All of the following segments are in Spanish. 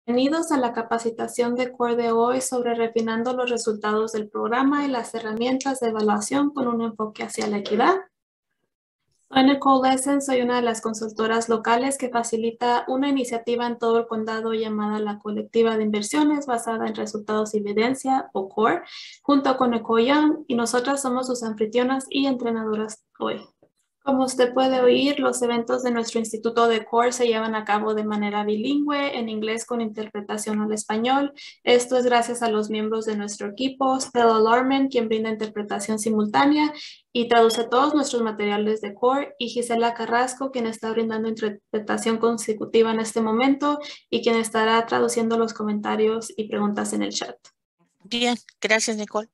Bienvenidos a la capacitación de CORE de hoy sobre refinando los resultados del programa y las herramientas de evaluación con un enfoque hacia la equidad. Soy Nicole Lessen, soy una de las consultoras locales que facilita una iniciativa en todo el condado llamada la Colectiva de Inversiones basada en Resultados y Evidencia, o CORE, junto con Nicole Young, y nosotras somos sus anfitrionas y entrenadoras hoy. Como usted puede oír, los eventos de nuestro Instituto de CORE se llevan a cabo de manera bilingüe, en inglés con interpretación al español. Esto es gracias a los miembros de nuestro equipo, Stella Lorman, quien brinda interpretación simultánea y traduce todos nuestros materiales de CORE, y Gisela Carrasco, quien está brindando interpretación consecutiva en este momento y quien estará traduciendo los comentarios y preguntas en el chat. Bien, gracias, Nicole.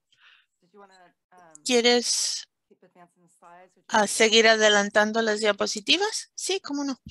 ¿Quieres seguir adelantando las diapositivas? Sí, cómo no.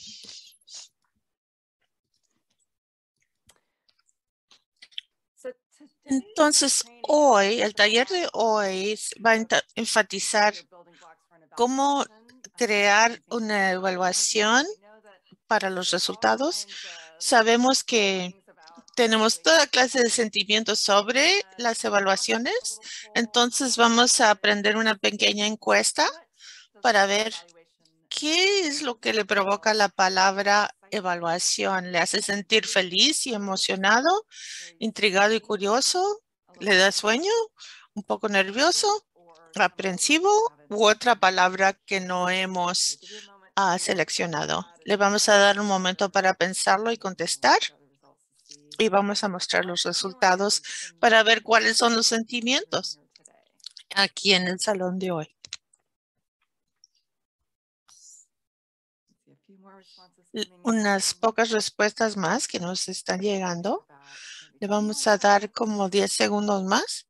Entonces, hoy, el taller de hoy va a enfatizar cómo crear una evaluación para los resultados. Sabemos que tenemos toda clase de sentimientos sobre las evaluaciones. Entonces, vamos a aprender una pequeña encuesta para ver qué es lo que le provoca la palabra evaluación. ¿Le hace sentir feliz y emocionado, intrigado y curioso? ¿Le da sueño? ¿Un poco nervioso? ¿Aprensivo? ¿U otra palabra que no hemos seleccionado? Le vamos a dar un momento para pensarlo y contestar. Y vamos a mostrar los resultados para ver cuáles son los sentimientos aquí en el salón de hoy. Unas pocas respuestas más que nos están llegando. Le vamos a dar como 10 segundos más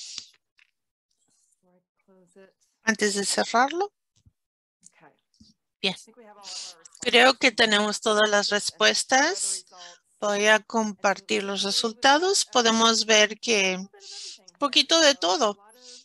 antes de cerrarlo. Bien. Creo que tenemos todas las respuestas. Voy a compartir los resultados. Podemos ver que un poquito de todo.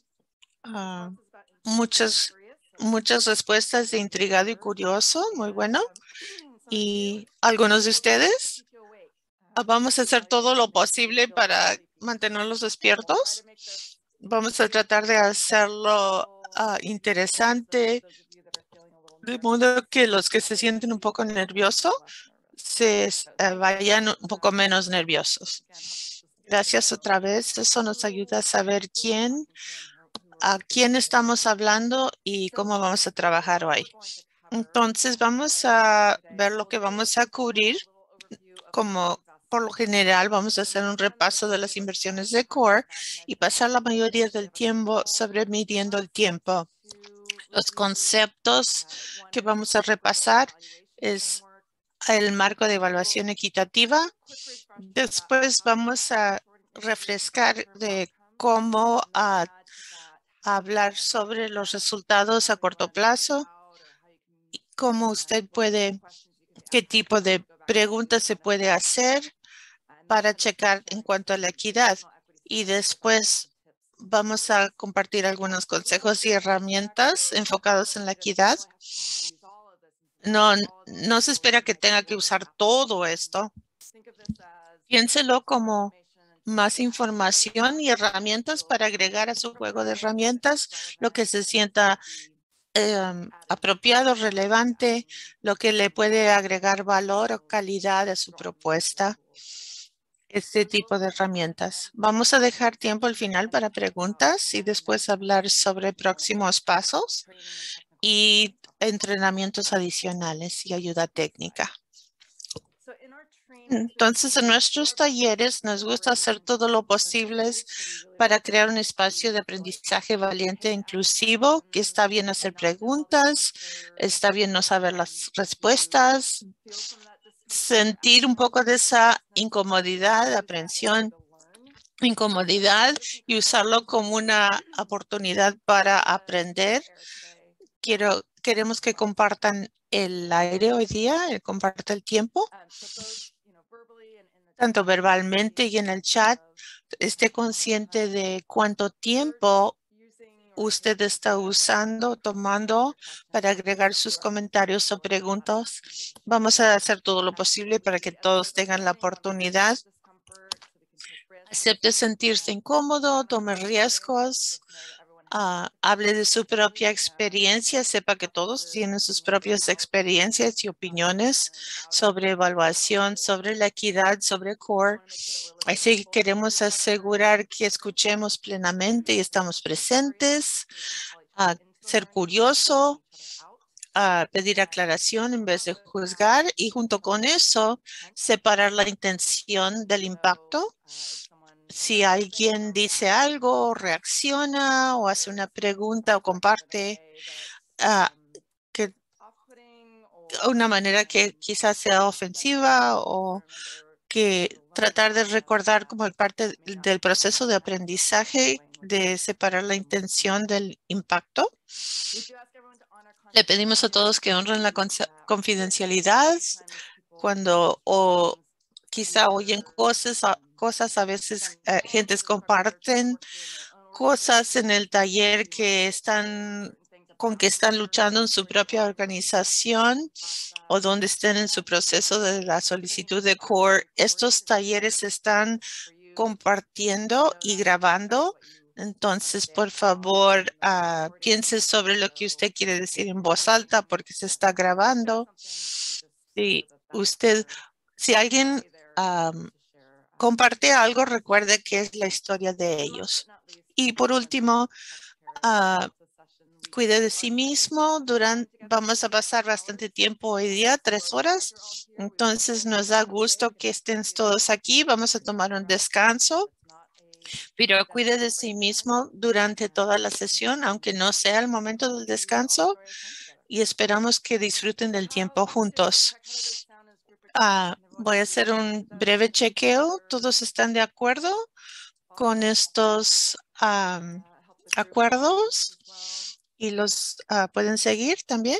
Muchas respuestas de intrigado y curioso. Muy bueno. Y algunos de ustedes, vamos a hacer todo lo posible para mantenerlos despiertos. Vamos a tratar de hacerlo interesante, de modo que los que se sienten un poco nerviosos se vayan un poco menos nerviosos. Gracias otra vez. Eso nos ayuda a saber a quién estamos hablando y cómo vamos a trabajar hoy. Entonces vamos a ver lo que vamos a cubrir. Como por lo general vamos a hacer un repaso de las inversiones de CORE y pasar la mayoría del tiempo sobre midiendo el tiempo. Los conceptos que vamos a repasar es el marco de evaluación equitativa. Después vamos a refrescar de cómo hablar sobre los resultados a corto plazo, y cómo usted puede, qué tipo de preguntas se puede hacer para checar en cuanto a la equidad. Y después vamos a compartir algunos consejos y herramientas enfocados en la equidad. No se espera que tenga que usar todo esto. Piénselo como más información y herramientas para agregar a su juego de herramientas lo que se sienta apropiado, relevante, lo que le puede agregar valor o calidad a su propuesta. Este tipo de herramientas. Vamos a dejar tiempo al final para preguntas y después hablar sobre próximos pasos y entrenamientos adicionales y ayuda técnica. Entonces, en nuestros talleres nos gusta hacer todo lo posible para crear un espacio de aprendizaje valiente e inclusivo, que está bien hacer preguntas, está bien no saber las respuestas, sentir un poco de esa incomodidad, aprensión, incomodidad y usarlo como una oportunidad para aprender. Queremos que compartan el aire hoy día, compartan el tiempo, tanto verbalmente y en el chat. Esté consciente de cuánto tiempo usted está tomando para agregar sus comentarios o preguntas. Vamos a hacer todo lo posible para que todos tengan la oportunidad acepte sentirse incómodo, tome riesgos, hable de su propia experiencia, sepa que todos tienen sus propias experiencias y opiniones sobre evaluación, sobre la equidad, sobre CORE. Así que queremos asegurar que escuchemos plenamente y estamos presentes, ser curioso, pedir aclaración en vez de juzgar y junto con eso separar la intención del impacto. Si alguien dice algo, reacciona o hace una pregunta o comparte que una manera que quizás sea ofensiva o que tratar de recordar como parte del proceso de aprendizaje de separar la intención del impacto. Le pedimos a todos que honren la confidencialidad cuando quizá oyen cosas a veces gentes comparten cosas en el taller con que están luchando en su propia organización o donde estén en su proceso de la solicitud de CORE. Estos talleres se están compartiendo y grabando. Entonces, por favor, piense sobre lo que usted quiere decir en voz alta porque se está grabando. Si si alguien comparte algo, recuerde que es la historia de ellos. Y por último, cuide de sí mismo. Vamos a pasar bastante tiempo hoy día, 3 horas. Entonces nos da gusto que estén todos aquí. Vamos a tomar un descanso, pero cuide de sí mismo durante toda la sesión, aunque no sea el momento del descanso. Y esperamos que disfruten del tiempo juntos. Voy a hacer un breve chequeo. ¿Todos están de acuerdo con estos acuerdos? ¿Y los pueden seguir también?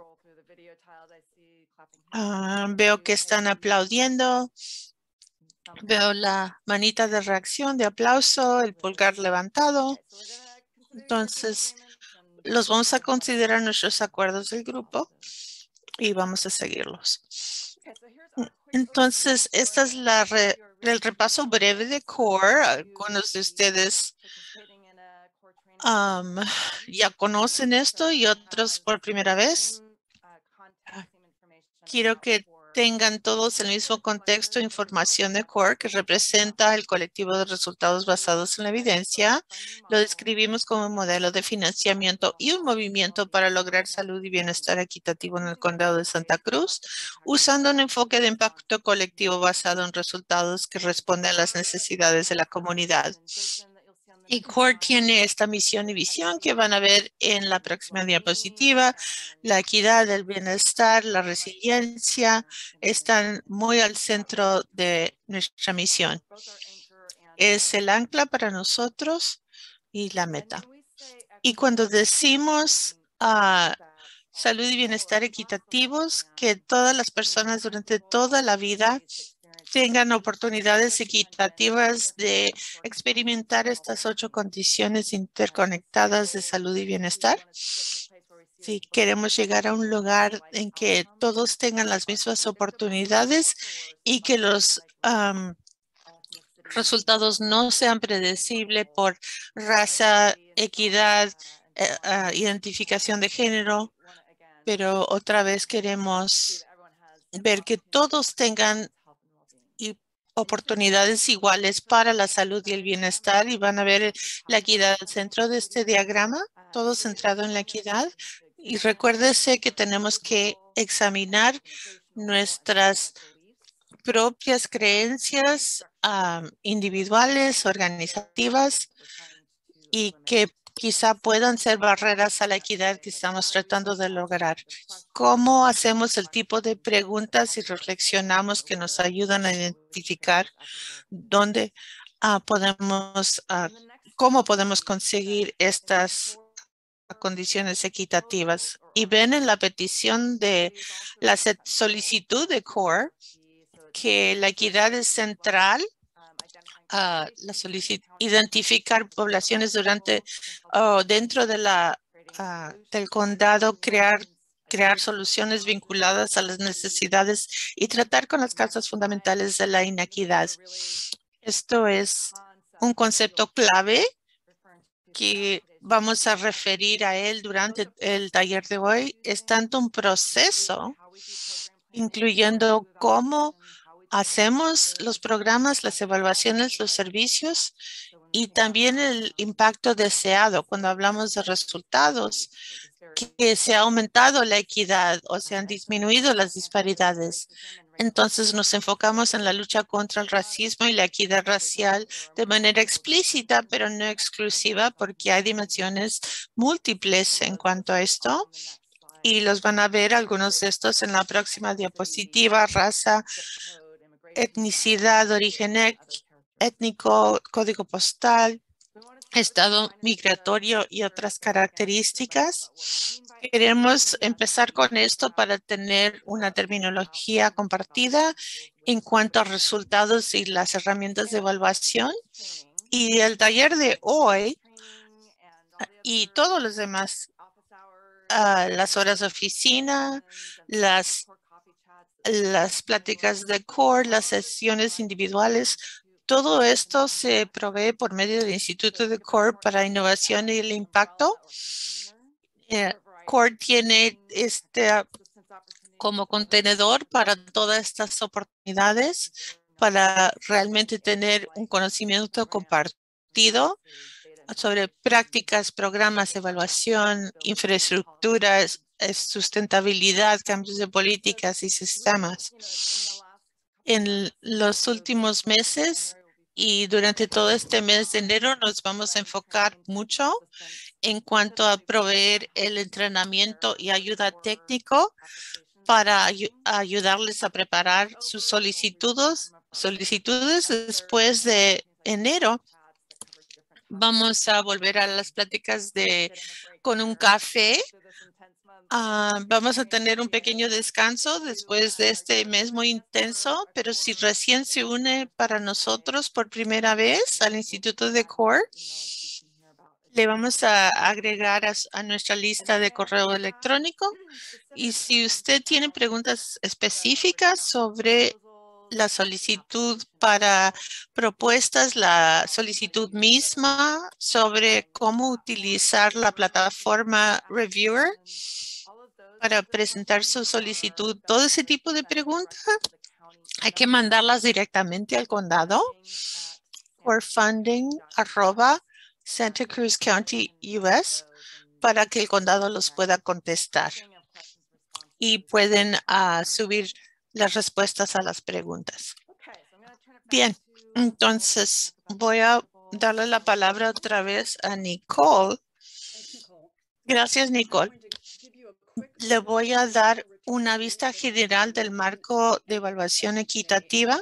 Veo que están aplaudiendo. Veo la manita de reacción, de aplauso, el pulgar levantado. Entonces, los vamos a considerar nuestros acuerdos del grupo y vamos a seguirlos. Entonces, esta es el repaso breve de CORE. Algunos de ustedes ya conocen esto y otros por primera vez. Quiero que tengan todos el mismo contexto e información de CORE que representa el colectivo de resultados basados en la evidencia. Lo describimos como un modelo de financiamiento y un movimiento para lograr salud y bienestar equitativo en el condado de Santa Cruz, usando un enfoque de impacto colectivo basado en resultados que responden a las necesidades de la comunidad. Y CORE tiene esta misión y visión que van a ver en la próxima diapositiva. La equidad, el bienestar, la resiliencia están muy al centro de nuestra misión. Es el ancla para nosotros y la meta. Y cuando decimos salud y bienestar equitativos, que todas las personas durante toda la vida tengan oportunidades equitativas de experimentar estas 8 condiciones interconectadas de salud y bienestar. Si queremos llegar a un lugar en que todos tengan las mismas oportunidades y que los resultados no sean predecibles por raza, equidad, identificación de género, pero otra vez queremos ver que todos tengan oportunidades iguales para la salud y el bienestar y van a ver la equidad al centro de este diagrama, todo centrado en la equidad. Y recuérdese que tenemos que examinar nuestras propias creencias individuales, organizativas y que quizá puedan ser barreras a la equidad que estamos tratando de lograr. ¿Cómo hacemos el tipo de preguntas y reflexionamos que nos ayudan a identificar dónde cómo podemos conseguir estas condiciones equitativas? Y ven en la petición de la solicitud de CORE que la equidad es central. Identificar poblaciones dentro de del condado, crear soluciones vinculadas a las necesidades y tratar con las causas fundamentales de la inequidad. Esto es un concepto clave que vamos a referir a él durante el taller de hoy. Es tanto un proceso, incluyendo cómo hacemos los programas, las evaluaciones, los servicios y también el impacto deseado cuando hablamos de resultados, que se ha aumentado la equidad o se han disminuido las disparidades. Entonces nos enfocamos en la lucha contra el racismo y la equidad racial de manera explícita, pero no exclusiva, porque hay dimensiones múltiples en cuanto a esto. Y los van a ver algunos de estos en la próxima diapositiva: raza, etnicidad, origen étnico, código postal, estado migratorio y otras características. Queremos empezar con esto para tener una terminología compartida en cuanto a resultados y las herramientas de evaluación. Y el taller de hoy y todos los demás, las horas de oficina, las pláticas de core, las sesiones individuales, todo esto se provee por medio del Instituto de CORE para Innovación y el Impacto. CORE tiene como contenedor para todas estas oportunidades, para realmente tener un conocimiento compartido sobre prácticas, programas, evaluación, infraestructuras, sustentabilidad, cambios de políticas y sistemas. En los últimos meses y durante todo este mes de enero nos vamos a enfocar mucho en cuanto a proveer el entrenamiento y ayuda técnico para ayudarles a preparar sus solicitudes después de enero. Vamos a volver a las pláticas con un café. Vamos a tener un pequeño descanso después de este mes muy intenso, pero si recién se une para nosotros por primera vez al Instituto de CORE, le vamos a agregar a nuestra lista de correo electrónico. Y si usted tiene preguntas específicas sobre la solicitud para propuestas, la solicitud misma, sobre cómo utilizar la plataforma Reviewer para presentar su solicitud, todo ese tipo de preguntas, hay que mandarlas directamente al condado por funding@Santa Cruz County, US, para que el condado los pueda contestar y pueden subir las respuestas a las preguntas. Bien, entonces voy a darle la palabra otra vez a Nicole. Gracias, Nicole. Le voy a dar una vista general del marco de evaluación equitativa,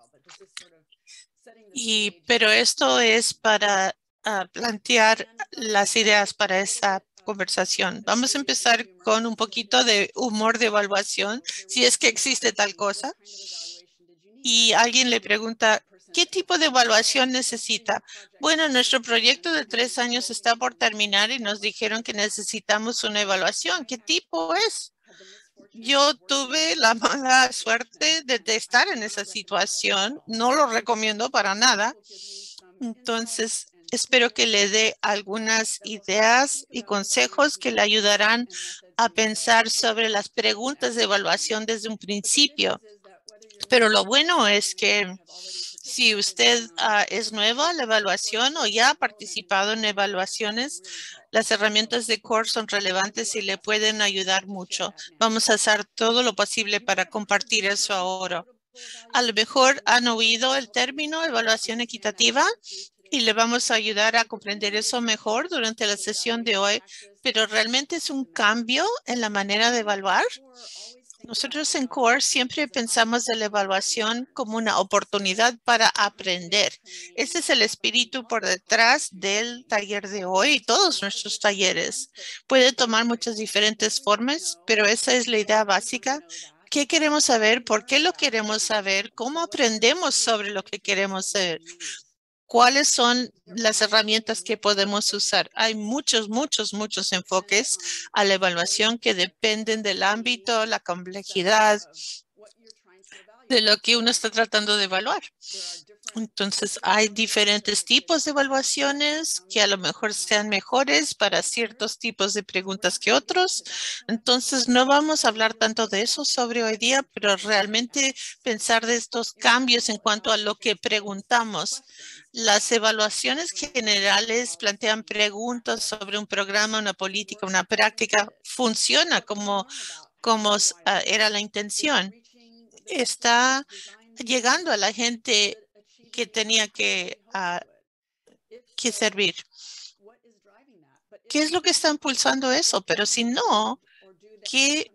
pero esto es para plantear las ideas para esa conversación. Vamos a empezar con un poquito de humor de evaluación, si es que existe tal cosa. Y alguien le pregunta, ¿qué tipo de evaluación necesita? Bueno, nuestro proyecto de 3 años está por terminar y nos dijeron que necesitamos una evaluación. ¿Qué tipo es? Yo tuve la mala suerte de estar en esa situación. No lo recomiendo para nada. Entonces, espero que le dé algunas ideas y consejos que le ayudarán a pensar sobre las preguntas de evaluación desde un principio. Pero lo bueno es que si usted es nuevo a la evaluación o ya ha participado en evaluaciones, las herramientas de CORE son relevantes y le pueden ayudar mucho. Vamos a hacer todo lo posible para compartir eso ahora. A lo mejor han oído el término evaluación equitativa y le vamos a ayudar a comprender eso mejor durante la sesión de hoy, pero realmente es un cambio en la manera de evaluar. Nosotros en CORE siempre pensamos de la evaluación como una oportunidad para aprender. Ese es el espíritu por detrás del taller de hoy y todos nuestros talleres. Puede tomar muchas diferentes formas, pero esa es la idea básica. ¿Qué queremos saber? ¿Por qué lo queremos saber? ¿Cómo aprendemos sobre lo que queremos saber? ¿Cuáles son las herramientas que podemos usar? Hay muchos enfoques a la evaluación que dependen del ámbito, la complejidad de lo que uno está tratando de evaluar. Entonces, hay diferentes tipos de evaluaciones que a lo mejor sean mejores para ciertos tipos de preguntas que otros. Entonces, no vamos a hablar tanto de eso sobre hoy día, pero realmente pensar de estos cambios en cuanto a lo que preguntamos. Las evaluaciones generales plantean preguntas sobre un programa, una política, una práctica. Funciona como era la intención. Está llegando a la gente que tenía que servir. ¿Qué es lo que está impulsando eso? Pero si no, ¿qué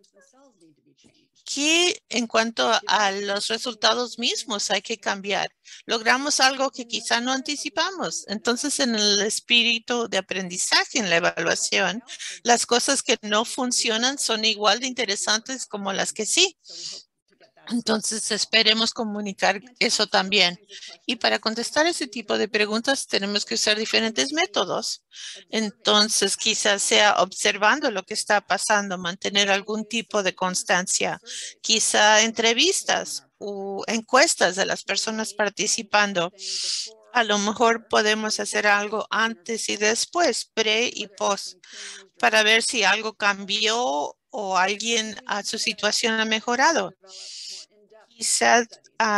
en cuanto a los resultados mismos hay que cambiar? Logramos algo que quizá no anticipamos. Entonces, en el espíritu de aprendizaje, en la evaluación, las cosas que no funcionan son igual de interesantes como las que sí. Entonces, esperemos comunicar eso también. Y para contestar ese tipo de preguntas, tenemos que usar diferentes métodos. Entonces, quizás sea observando lo que está pasando, mantener algún tipo de constancia, quizá entrevistas o encuestas de las personas participando. A lo mejor podemos hacer algo antes y después, pre y post, para ver si algo cambió o alguien a su situación ha mejorado. Quizás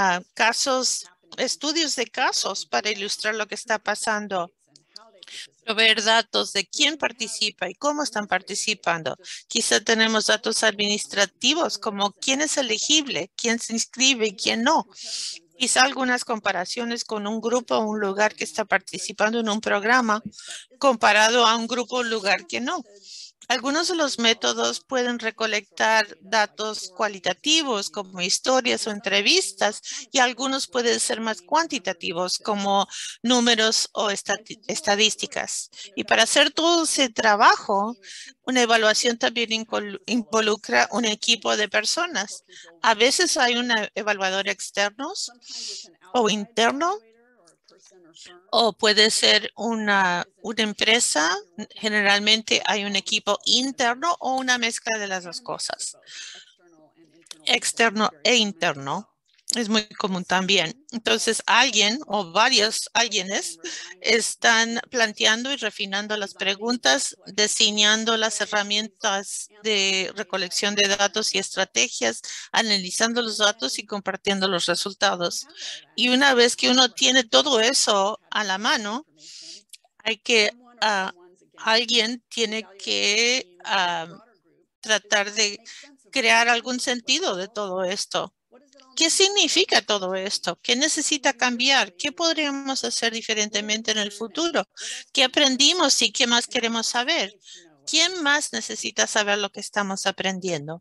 estudios de casos para ilustrar lo que está pasando. Proveer datos de quién participa y cómo están participando. Quizá tenemos datos administrativos como quién es elegible, quién se inscribe y quién no. Quizá algunas comparaciones con un grupo o un lugar que está participando en un programa comparado a un grupo o lugar que no. Algunos de los métodos pueden recolectar datos cualitativos como historias o entrevistas y algunos pueden ser más cuantitativos como números o estadísticas. Y para hacer todo ese trabajo, una evaluación también involucra un equipo de personas. A veces hay un evaluador externo o interno o puede ser una empresa. Generalmente hay un equipo interno o una mezcla de las dos cosas. Externo e interno. Es muy común también. Entonces, alguien o varios alguienes están planteando y refinando las preguntas, diseñando las herramientas de recolección de datos y estrategias, analizando los datos y compartiendo los resultados. Y una vez que uno tiene todo eso a la mano, hay que, alguien tiene que tratar de crear algún sentido de todo esto. ¿Qué significa todo esto? ¿Qué necesita cambiar? ¿Qué podríamos hacer diferentemente en el futuro? ¿Qué aprendimos y qué más queremos saber? ¿Quién más necesita saber lo que estamos aprendiendo?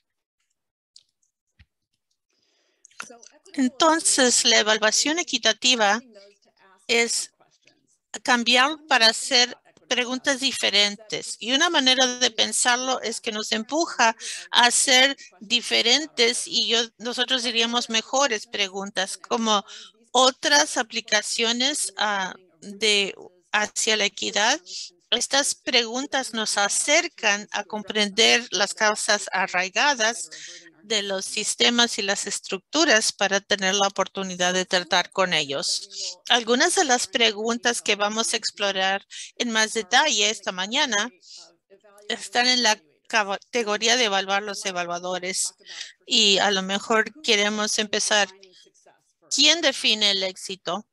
Entonces, la evaluación equitativa es cambiar para hacer preguntas diferentes. Y una manera de pensarlo es que nos empuja a hacer diferentes y nosotros diríamos mejores preguntas, como otras aplicaciones hacia la equidad. Estas preguntas nos acercan a comprender las causas arraigadas de los sistemas y las estructuras para tener la oportunidad de tratar con ellos. Algunas de las preguntas que vamos a explorar en más detalle esta mañana están en la categoría de evaluar los evaluadores y a lo mejor queremos empezar. ¿Quién define el éxito?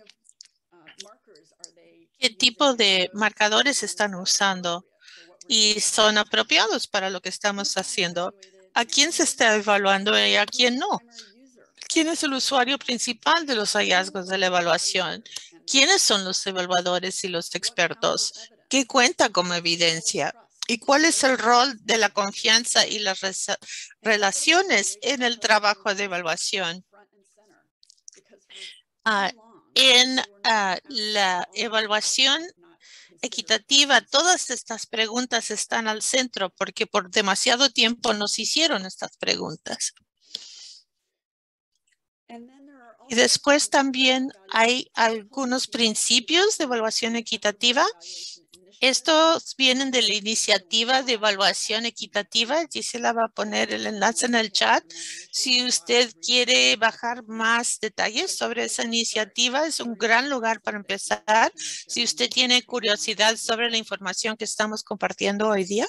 ¿Qué tipo de marcadores están usando? Y son apropiados para lo que estamos haciendo. ¿A quién se está evaluando y a quién no? ¿Quién es el usuario principal de los hallazgos de la evaluación? ¿Quiénes son los evaluadores y los expertos? ¿Qué cuenta como evidencia? ¿Y cuál es el rol de la confianza y las relaciones en el trabajo de evaluación? En la evaluación equitativa, todas estas preguntas están al centro porque por demasiado tiempo nos hicieron estas preguntas. Y después también hay algunos principios de evaluación equitativa Estos vienen de la iniciativa de evaluación equitativa. Gisela va a poner el enlace en el chat. Si usted quiere bajar más detalles sobre esa iniciativa, es un gran lugar para empezar. Si usted tiene curiosidad sobre la información que estamos compartiendo hoy día,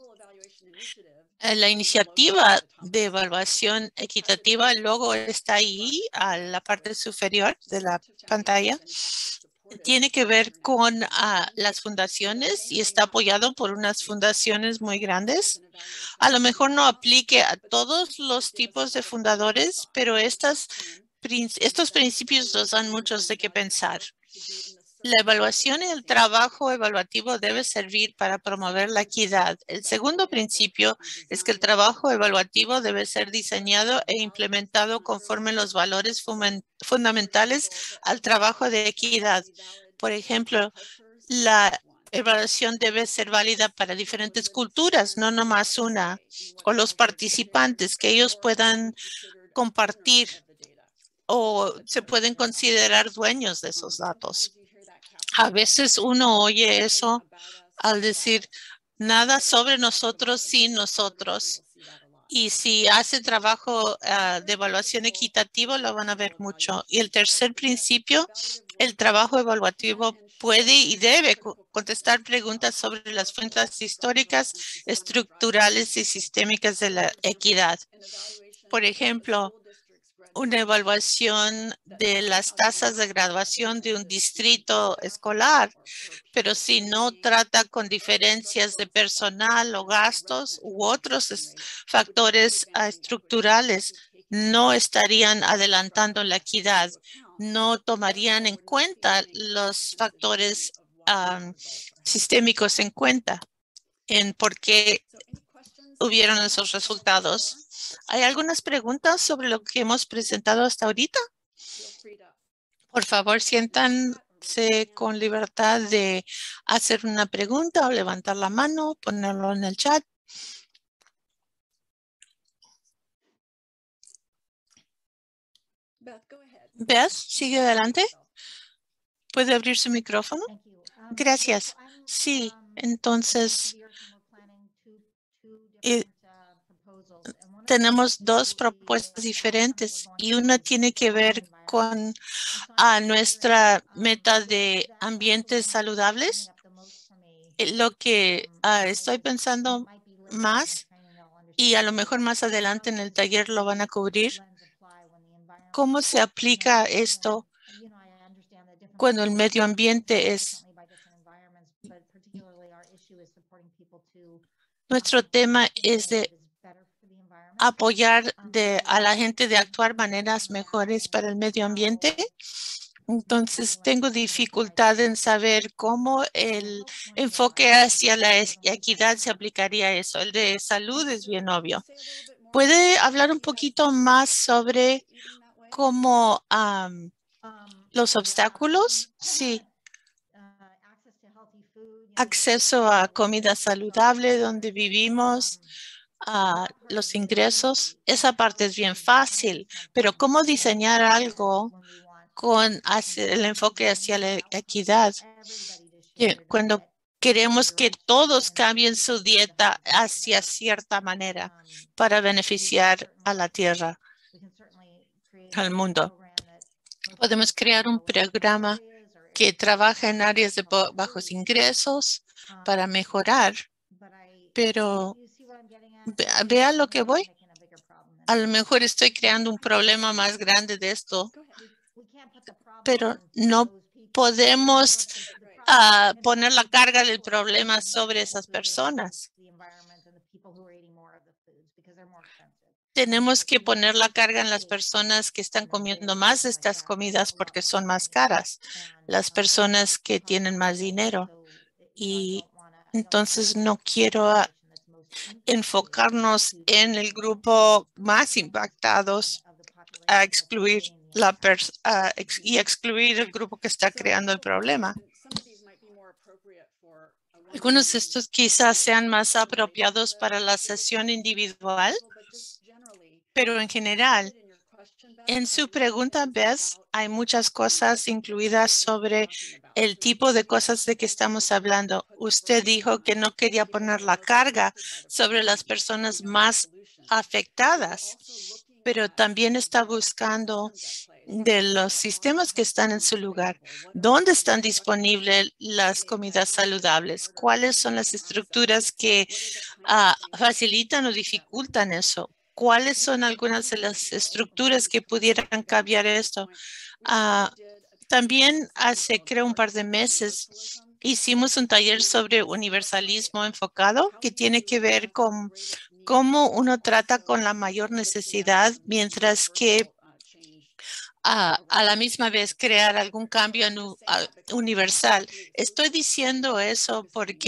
la iniciativa de evaluación equitativa, el logo está ahí a la parte superior de la pantalla. Tiene que ver con las fundaciones y está apoyado por unas fundaciones muy grandes. A lo mejor no aplique a todos los tipos de fundadores, pero estos principios nos dan muchos de qué pensar. La evaluación y el trabajo evaluativo debe servir para promover la equidad. El segundo principio es que el trabajo evaluativo debe ser diseñado e implementado conforme los valores fundamentales al trabajo de equidad. Por ejemplo, la evaluación debe ser válida para diferentes culturas, no nomás una, o los participantes, que ellos puedan compartir o se pueden considerar dueños de esos datos. A veces uno oye eso al decir nada sobre nosotros sin nosotros. Y si hace trabajo de evaluación equitativo, lo van a ver mucho. Y el tercer principio, el trabajo evaluativo puede y debe contestar preguntas sobre las fuentes históricas, estructurales y sistémicas de la equidad. Por ejemplo, una evaluación de las tasas de graduación de un distrito escolar, pero si no trata con diferencias de personal o gastos u otros factores estructurales, no estarían adelantando la equidad, no tomarían en cuenta los factores sistémicos en cuenta en por qué hubieron esos resultados. ¿Hay algunas preguntas sobre lo que hemos presentado hasta ahorita? Por favor, siéntanse con libertad de hacer una pregunta o levantar la mano, ponerlo en el chat. Beth, sigue adelante. ¿Puede abrir su micrófono? Gracias. Sí, entonces tenemos dos propuestas diferentes y una tiene que ver con nuestra meta de ambientes saludables. Lo que estoy pensando más y a lo mejor más adelante en el taller lo van a cubrir. ¿Cómo se aplica esto cuando el medio ambiente es? Nuestro tema es de apoyar a la gente de actuar maneras mejores para el medio ambiente. Entonces, tengo dificultad en saber cómo el enfoque hacia la equidad se aplicaría a eso. El de salud es bien obvio. ¿Puede hablar un poquito más sobre cómo los obstáculos? Sí. Acceso a comida saludable donde vivimos, los ingresos. Esa parte es bien fácil, pero ¿cómo diseñar algo con el enfoque hacia la equidad? Cuando queremos que todos cambien su dieta hacia cierta manera para beneficiar a la tierra, al mundo. Podemos crear un programa que trabaja en áreas de bajos ingresos para mejorar, pero vea lo que voy. A lo mejor estoy creando un problema más grande de esto, pero no podemos poner la carga del problema sobre esas personas. Tenemos que poner la carga en las personas que están comiendo más de estas comidas porque son más caras, las personas que tienen más dinero. Y entonces no quiero enfocarnos en el grupo más impactados a excluir y excluir el grupo que está creando el problema. Algunos de estos quizás sean más apropiados para la sesión individual, pero en general, en su pregunta, Beth, hay muchas cosas incluidas sobre el tipo de cosas de que estamos hablando. Usted dijo que no quería poner la carga sobre las personas más afectadas, pero también está buscando de los sistemas que están en su lugar. ¿Dónde están disponibles las comidas saludables? ¿Cuáles son las estructuras que facilitan o dificultan eso? ¿Cuáles son algunas de las estructuras que pudieran cambiar esto? Ah, También hace, creo, un par de meses hicimos un taller sobre universalismo enfocado que tiene que ver con cómo uno trata con la mayor necesidad, mientras que a la misma vez crear algún cambio universal. Estoy diciendo eso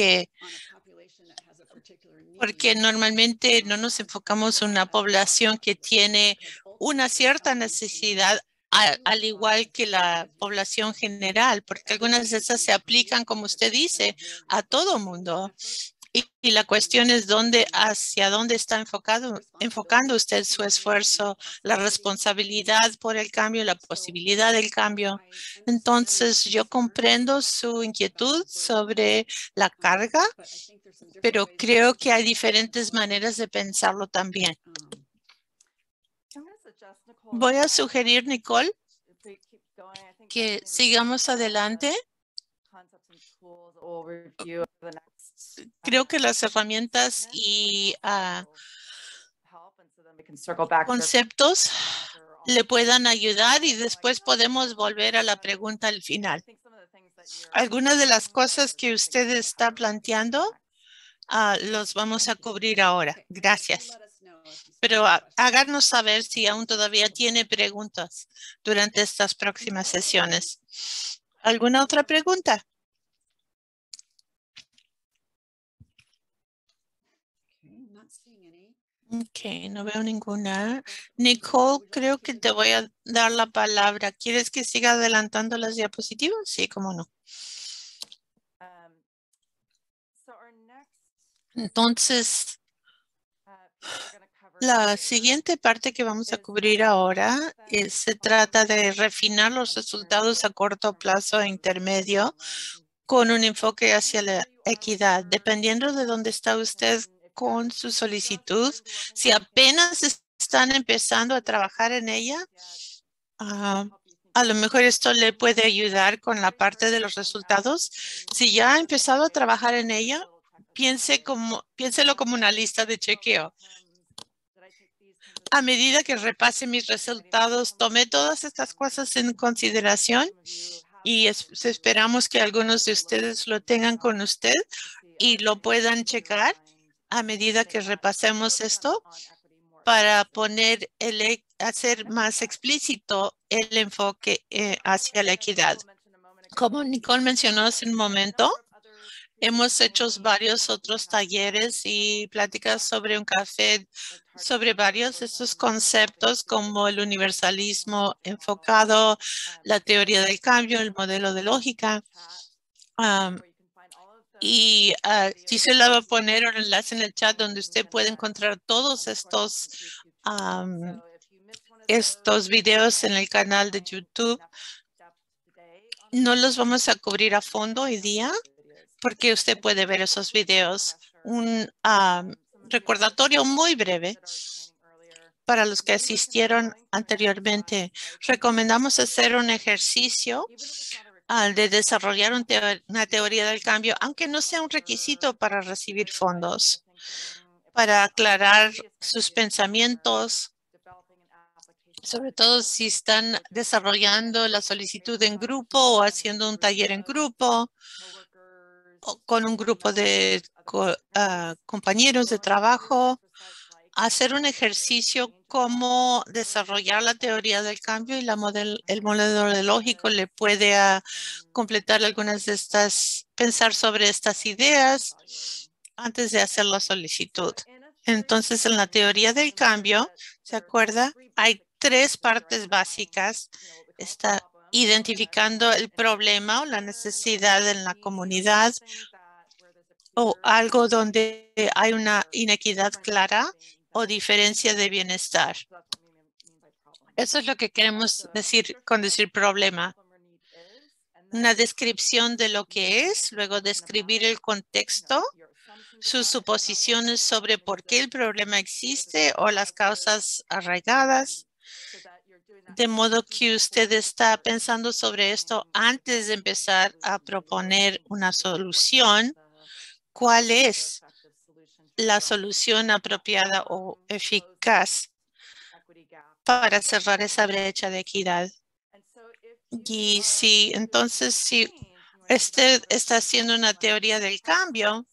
porque normalmente no nos enfocamos en una población que tiene una cierta necesidad, al igual que la población general, porque algunas de esas se aplican, como usted dice, a todo mundo. Y la cuestión es hacia dónde está enfocando usted su esfuerzo, la responsabilidad por el cambio, la posibilidad del cambio. Entonces, yo comprendo su inquietud sobre la carga, pero creo que hay diferentes maneras de pensarlo también. Voy a sugerir, Nicole, que sigamos adelante. Creo que las herramientas y conceptos le puedan ayudar y después podemos volver a la pregunta al final. Algunas de las cosas que usted está planteando los vamos a cubrir ahora. Gracias. Pero háganos saber si aún todavía tiene preguntas durante estas próximas sesiones. ¿Alguna otra pregunta? Ok, no veo ninguna. Nicole, creo que te voy a dar la palabra. ¿Quieres que siga adelantando las diapositivas? Sí, cómo no. Entonces, la siguiente parte que vamos a cubrir ahora se trata de refinar los resultados a corto plazo e intermedio con un enfoque hacia la equidad. Dependiendo de dónde está usted con su solicitud, si apenas están empezando a trabajar en ella, a lo mejor esto le puede ayudar con la parte de los resultados. Si ya ha empezado a trabajar en ella, piénselo como una lista de chequeo. A medida que repase mis resultados, tomé todas estas cosas en consideración y esperamos que algunos de ustedes lo tengan con usted y lo puedan checar a medida que repasemos esto para hacer más explícito el enfoque hacia la equidad. Como Nicole mencionó hace un momento, hemos hecho varios otros talleres y pláticas sobre un café, sobre varios de estos conceptos como el universalismo enfocado, la teoría del cambio, el modelo de lógica. Sí se le va a poner un enlace en el chat donde usted puede encontrar todos estos videos en el canal de YouTube. No los vamos a cubrir a fondo hoy día porque usted puede ver esos videos. Un recordatorio muy breve para los que asistieron anteriormente. Recomendamos hacer un ejercicio de desarrollar una teoría del cambio, aunque no sea un requisito para recibir fondos, para aclarar sus pensamientos, sobre todo si están desarrollando la solicitud en grupo o haciendo un taller en grupo o con un grupo de compañeros de trabajo, hacer un ejercicio cómo desarrollar la teoría del cambio y el modelo lógico le puede completar algunas de estas, pensar sobre estas ideas antes de hacer la solicitud. Entonces, en la teoría del cambio, ¿se acuerda? Hay tres partes básicas. Está identificando el problema o la necesidad en la comunidad o algo donde hay una inequidad clara o diferencia de bienestar. Eso es lo que queremos decir con decir problema. una descripción de lo que es, luego describir el contexto, sus suposiciones sobre por qué el problema existe o las causas arraigadas, de modo que usted está pensando sobre esto antes de empezar a proponer una solución. ¿Cuál es la solución apropiada o eficaz para cerrar esa brecha de equidad? Y entonces, si usted está haciendo una teoría del cambio,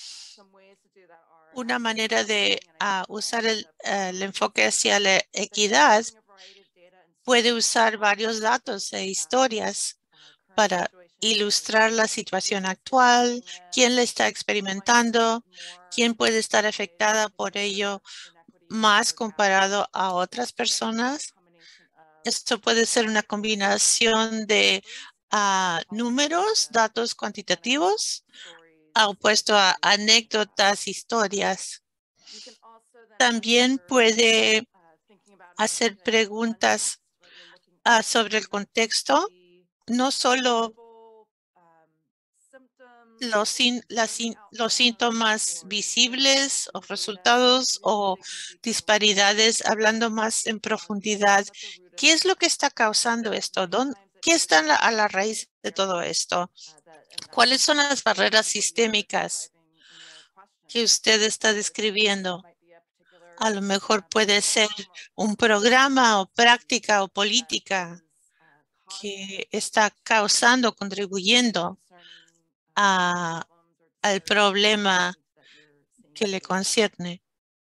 una manera de usar el enfoque hacia la equidad puede usar varios datos e historias para ilustrar la situación actual, quién la está experimentando, quién puede estar afectada por ello más comparado a otras personas. Esto puede ser una combinación de números, datos cuantitativos, opuesto a anécdotas, historias. También puede hacer preguntas sobre el contexto, no solo los síntomas visibles o resultados o disparidades, hablando más en profundidad. ¿Qué es lo que está causando esto? ¿Qué está a la raíz de todo esto? ¿Cuáles son las barreras sistémicas que usted está describiendo? A lo mejor puede ser un programa o práctica o política que está causando, contribuyendo al problema que le concierne,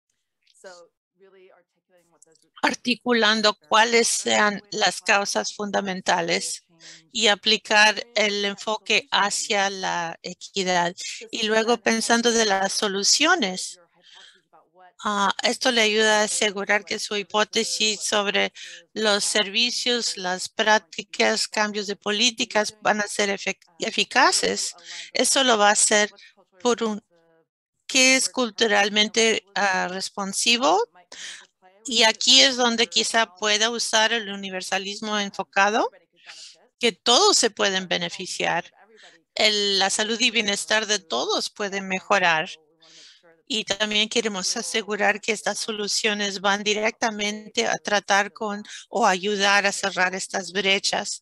articulando cuáles sean las causas fundamentales y aplicar el enfoque hacia la equidad. Y luego pensando de las soluciones. Esto le ayuda a asegurar que su hipótesis sobre los servicios, las prácticas, cambios de políticas van a ser eficaces. Eso lo va a hacer por que es culturalmente responsivo. Y aquí es donde quizá pueda usar el universalismo enfocado, que todos se pueden beneficiar. La salud y bienestar de todos pueden mejorar. Y también queremos asegurar que estas soluciones van directamente a tratar con o ayudar a cerrar estas brechas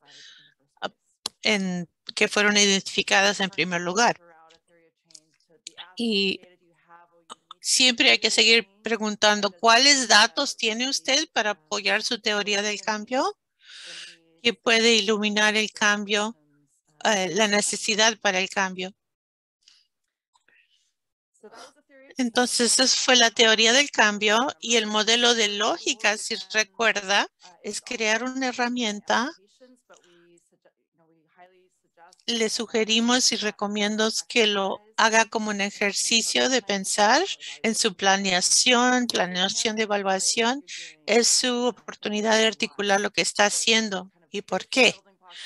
que fueron identificadas en primer lugar. Y siempre hay que seguir preguntando, ¿cuáles datos tiene usted para apoyar su teoría del cambio? ¿Qué puede iluminar el cambio, la necesidad para el cambio? Entonces, esa fue la teoría del cambio y el modelo de lógica, si recuerda, es crear una herramienta. Le sugerimos y recomiendo que lo haga como un ejercicio de pensar en su planeación de evaluación. Es su oportunidad de articular lo que está haciendo y por qué.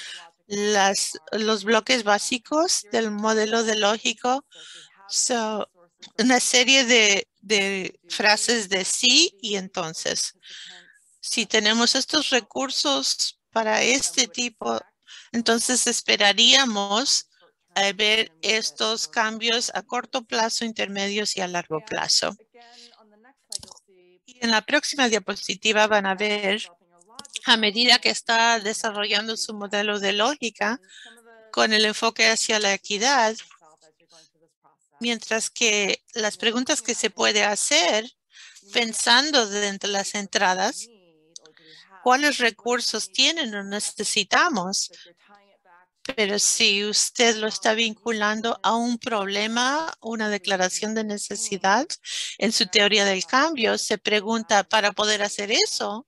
Los bloques básicos del modelo de lógico son una serie de frases de sí y entonces. Si tenemos estos recursos para este tipo, entonces esperaríamos ver estos cambios a corto plazo, intermedios y a largo plazo. Y en la próxima diapositiva van a ver, a medida que está desarrollando su modelo de lógica con el enfoque hacia la equidad, mientras que las preguntas que se puede hacer pensando dentro de las entradas, ¿cuáles recursos tienen o necesitamos? Pero si usted lo está vinculando a un problema, una declaración de necesidad en su teoría del cambio, se pregunta, para poder hacer eso,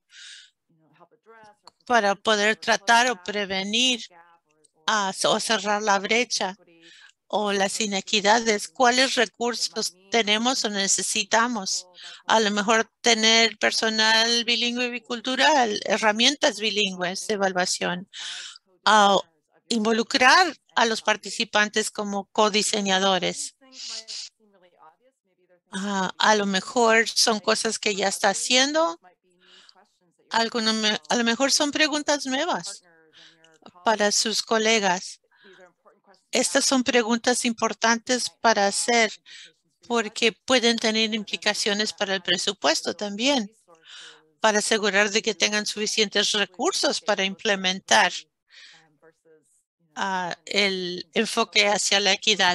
para poder tratar o prevenir o cerrar la brecha o las inequidades, ¿cuáles recursos tenemos o necesitamos? A lo mejor tener personal bilingüe y bicultural, herramientas bilingües de evaluación, involucrar a los participantes como codiseñadores. A lo mejor son cosas que ya está haciendo. A lo mejor son preguntas nuevas para sus colegas. estas son preguntas importantes para hacer porque pueden tener implicaciones para el presupuesto también, para asegurar de que tengan suficientes recursos para implementar el enfoque hacia la equidad.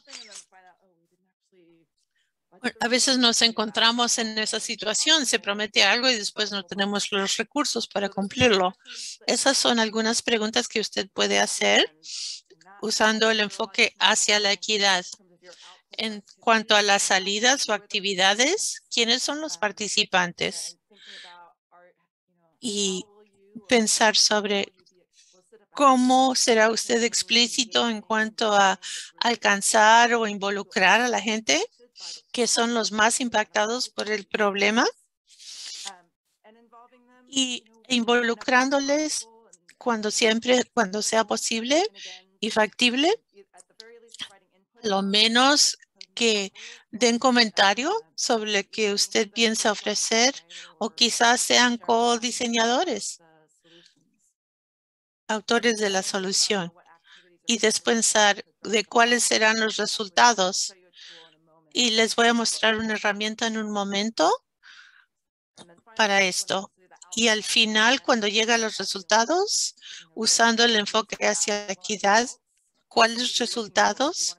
A veces nos encontramos en esa situación, se promete algo y después no tenemos los recursos para cumplirlo. Esas son algunas preguntas que usted puede hacer usando el enfoque hacia la equidad. En cuanto a las salidas o actividades, ¿quiénes son los participantes? Y pensar sobre cómo será usted explícito en cuanto a alcanzar o involucrar a la gente que son los más impactados por el problema y involucrándoles cuando sea posible y factible, lo menos que den comentario sobre lo que usted piensa ofrecer o quizás sean co-diseñadores, autores de la solución y después pensar de cuáles serán los resultados. Y les voy a mostrar una herramienta en un momento para esto. Y al final, cuando llegan los resultados, usando el enfoque hacia la equidad, ¿cuáles resultados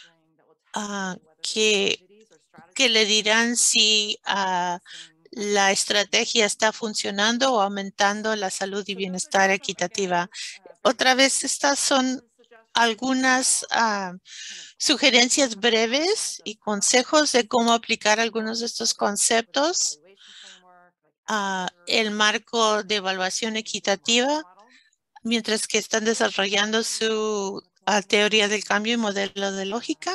que le dirán si la estrategia está funcionando o aumentando la salud y bienestar equitativa? Otra vez, estas son algunas sugerencias breves y consejos de cómo aplicar algunos de estos conceptos a el marco de evaluación equitativa mientras que están desarrollando su teoría del cambio y modelo de lógica.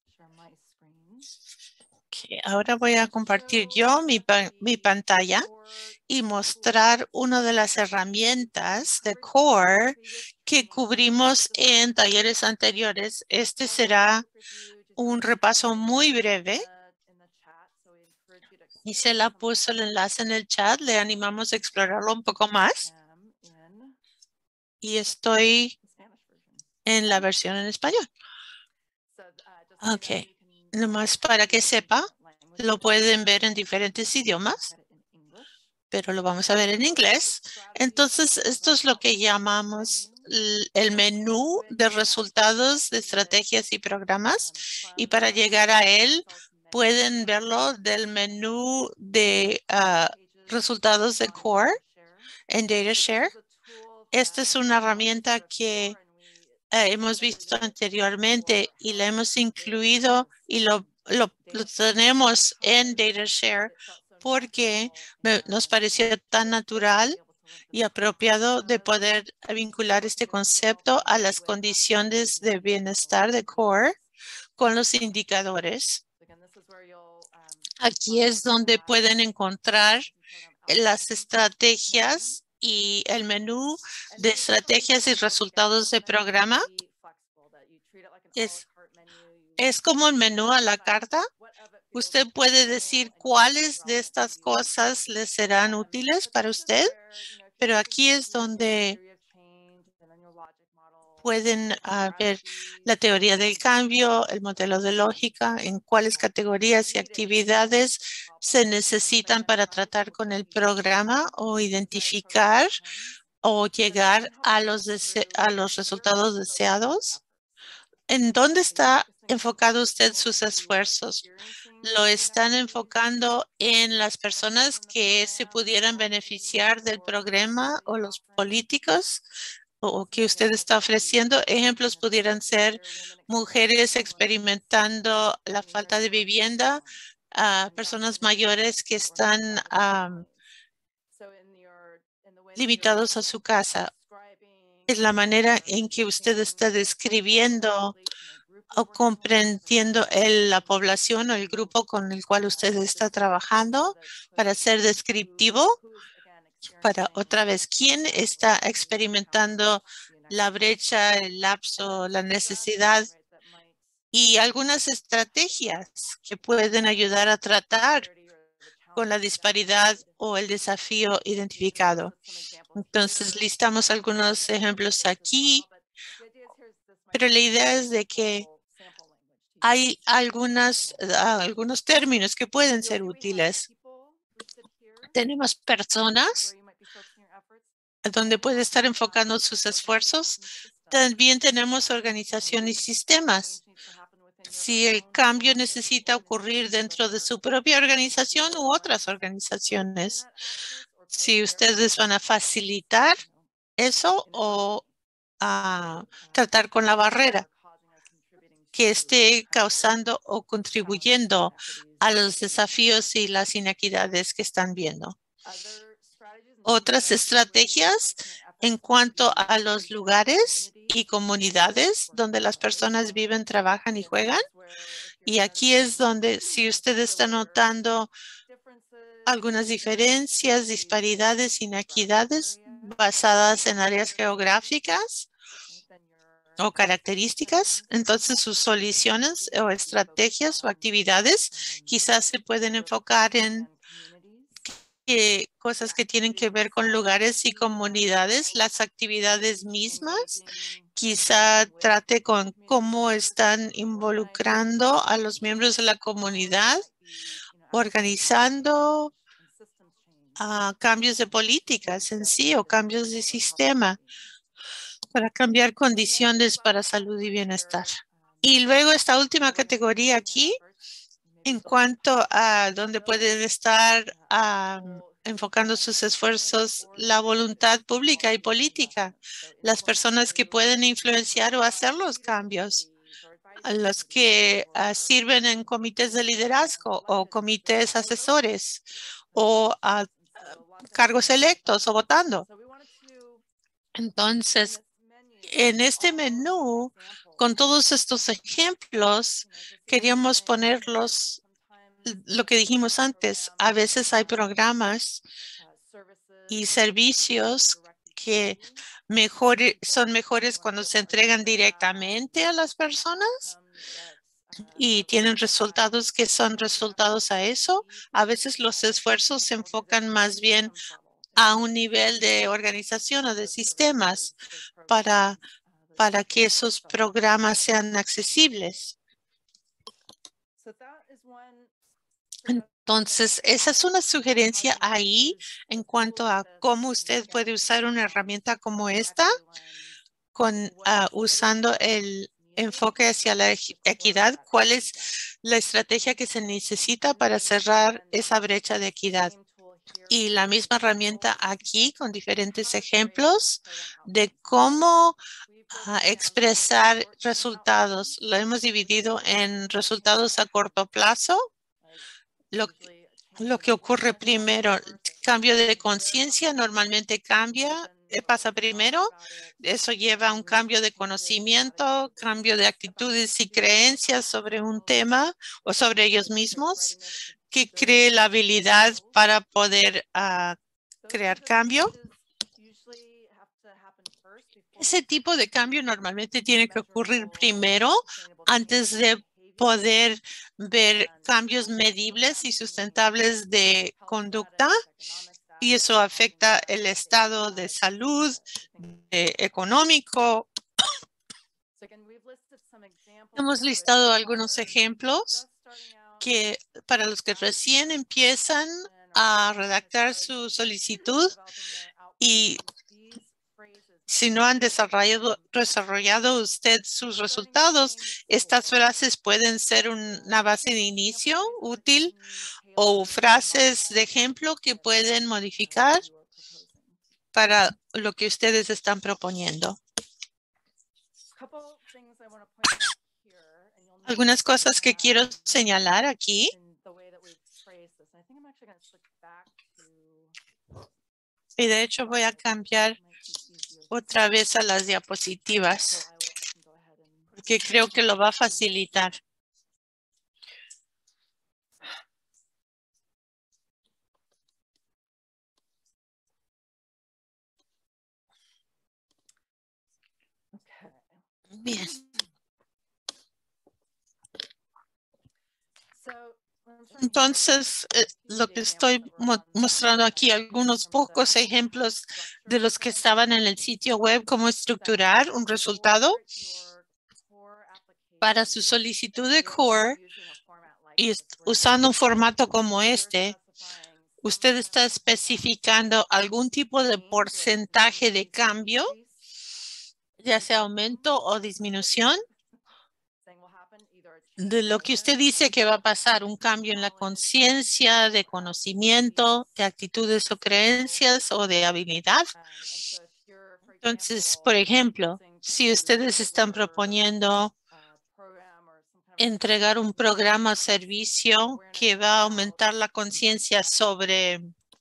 Ahora voy a compartir yo mi pantalla y mostrar una de las herramientas de CORE que cubrimos en talleres anteriores. Este será un repaso muy breve y se la puso el enlace en el chat. Le animamos a explorarlo un poco más. Y estoy en la versión en español. Ok, nomás para que sepa, lo pueden ver en diferentes idiomas, pero lo vamos a ver en inglés. Entonces, esto es lo que llamamos el menú de resultados de estrategias y programas. Y para llegar a él, pueden verlo del menú de resultados de CORE en DataShare. Esta es una herramienta que hemos visto anteriormente y la hemos incluido y lo tenemos en DataShare porque nos pareció tan natural y apropiado de poder vincular este concepto a las condiciones de bienestar de CORE con los indicadores. Aquí es donde pueden encontrar las estrategias y el menú de estrategias y resultados de programa. Es como el menú a la carta. Usted puede decir cuáles de estas cosas le serán útiles para usted, pero aquí es donde pueden ver la teoría del cambio, el modelo de lógica, en cuáles categorías y actividades se necesitan para tratar con el programa o identificar o llegar a los resultados deseados. ¿En dónde está enfocado usted sus esfuerzos? ¿Lo están enfocando en las personas que se pudieran beneficiar del programa o los políticos o que usted está ofreciendo? Ejemplos pudieran ser mujeres experimentando la falta de vivienda, personas mayores que están limitados a su casa. Es la manera en que usted está describiendo o comprendiendo la población o el grupo con el cual usted está trabajando para ser descriptivo. Para otra vez, ¿quién está experimentando la brecha, el lapso, la necesidad y algunas estrategias que pueden ayudar a tratar con la disparidad o el desafío identificado? Entonces, listamos algunos ejemplos aquí. Pero la idea es de que hay algunos términos que pueden ser útiles. Tenemos personas donde puede estar enfocando sus esfuerzos. También tenemos organización y sistemas. Si el cambio necesita ocurrir dentro de su propia organización u otras organizaciones. Si ustedes van a facilitar eso o a tratar con la barrera que esté causando o contribuyendo a los desafíos y las inequidades que están viendo. Otras estrategias en cuanto a los lugares y comunidades donde las personas viven, trabajan y juegan. Y aquí es donde, si usted está notando algunas diferencias, disparidades, inequidades basadas en áreas geográficas o características, entonces sus soluciones o estrategias o actividades quizás se pueden enfocar en cosas que tienen que ver con lugares y comunidades, las actividades mismas. Quizá trate con cómo están involucrando a los miembros de la comunidad, organizando cambios de políticas en sí o cambios de sistema para cambiar condiciones para salud y bienestar. Y luego esta última categoría aquí, en cuanto a dónde pueden estar enfocando sus esfuerzos, la voluntad pública y política, las personas que pueden influenciar o hacer los cambios, a los que sirven en comités de liderazgo o comités asesores o cargos electos o votando. Entonces, en este menú, con todos estos ejemplos, queríamos ponerlos, lo que dijimos antes, a veces hay programas y servicios que son mejores cuando se entregan directamente a las personas y tienen resultados que son resultados a eso. A veces los esfuerzos se enfocan más bien a un nivel de organización o de sistemas para que esos programas sean accesibles. Entonces, esa es una sugerencia ahí en cuanto a cómo usted puede usar una herramienta como esta usando el enfoque hacia la equidad. ¿Cuál es la estrategia que se necesita para cerrar esa brecha de equidad? Y la misma herramienta aquí con diferentes ejemplos de cómo expresar resultados. Lo hemos dividido en resultados a corto plazo. Lo que ocurre primero, cambio de conciencia, normalmente pasa primero. Eso lleva a un cambio de conocimiento, cambio de actitudes y creencias sobre un tema o sobre ellos mismos, que cree la habilidad para poder crear cambio. Ese tipo de cambio normalmente tiene que ocurrir primero antes de poder ver cambios medibles y sustentables de conducta, y eso afecta el estado de salud, económico. Hemos listado algunos ejemplos que para los que recién empiezan a redactar su solicitud y si no han desarrollado usted sus resultados, estas frases pueden ser una base de inicio útil o frases de ejemplo que pueden modificar para lo que ustedes están proponiendo. Algunas cosas que quiero señalar aquí. Y de hecho voy a cambiar otra vez a las diapositivas porque creo que lo va a facilitar. Bien. Entonces, lo que estoy mostrando aquí, algunos pocos ejemplos de los que estaban en el sitio web, cómo estructurar un resultado. Para su solicitud de CORE y usando un formato como este, usted está especificando algún tipo de porcentaje de cambio, ya sea aumento o disminución, de lo que usted dice que va a pasar, un cambio en la conciencia, de conocimiento, de actitudes o creencias o de habilidad. Entonces, por ejemplo, si ustedes están proponiendo entregar un programa o servicio que va a aumentar la conciencia sobre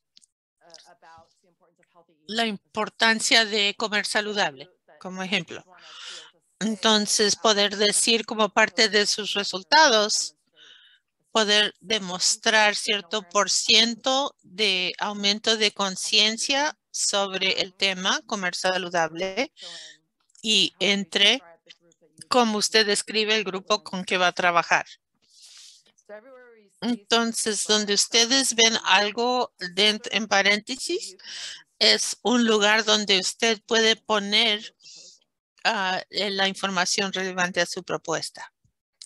la importancia de comer saludable, como ejemplo. Entonces, poder decir como parte de sus resultados, poder demostrar cierto por ciento de aumento de conciencia sobre el tema comer saludable y entre cómo usted describe el grupo con que va a trabajar. Entonces, donde ustedes ven algo en paréntesis, es un lugar donde usted puede poner la información relevante a su propuesta.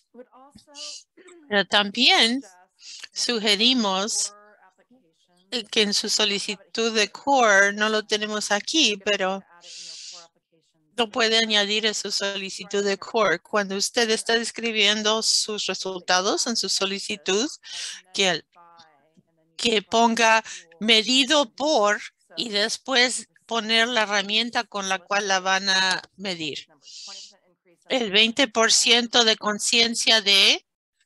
Pero también sugerimos que en su solicitud de CORE, no lo tenemos aquí, pero lo puede añadir a su solicitud de CORE. Cuando usted está describiendo sus resultados en su solicitud, que ponga medido por y después poner la herramienta con la cual la van a medir. El 20% de conciencia de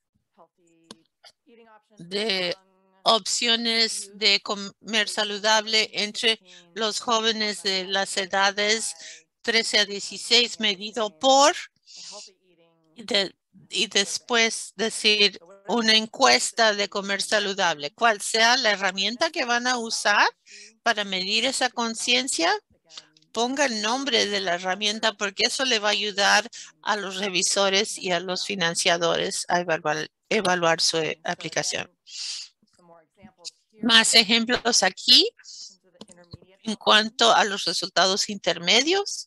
opciones de comer saludable entre los jóvenes de las edades 13 a 16 medido por y después decir una encuesta de comer saludable. ¿Cuál sea la herramienta que van a usar para medir esa conciencia? Ponga el nombre de la herramienta porque eso le va a ayudar a los revisores y a los financiadores a evaluar su aplicación. Más ejemplos aquí en cuanto a los resultados intermedios.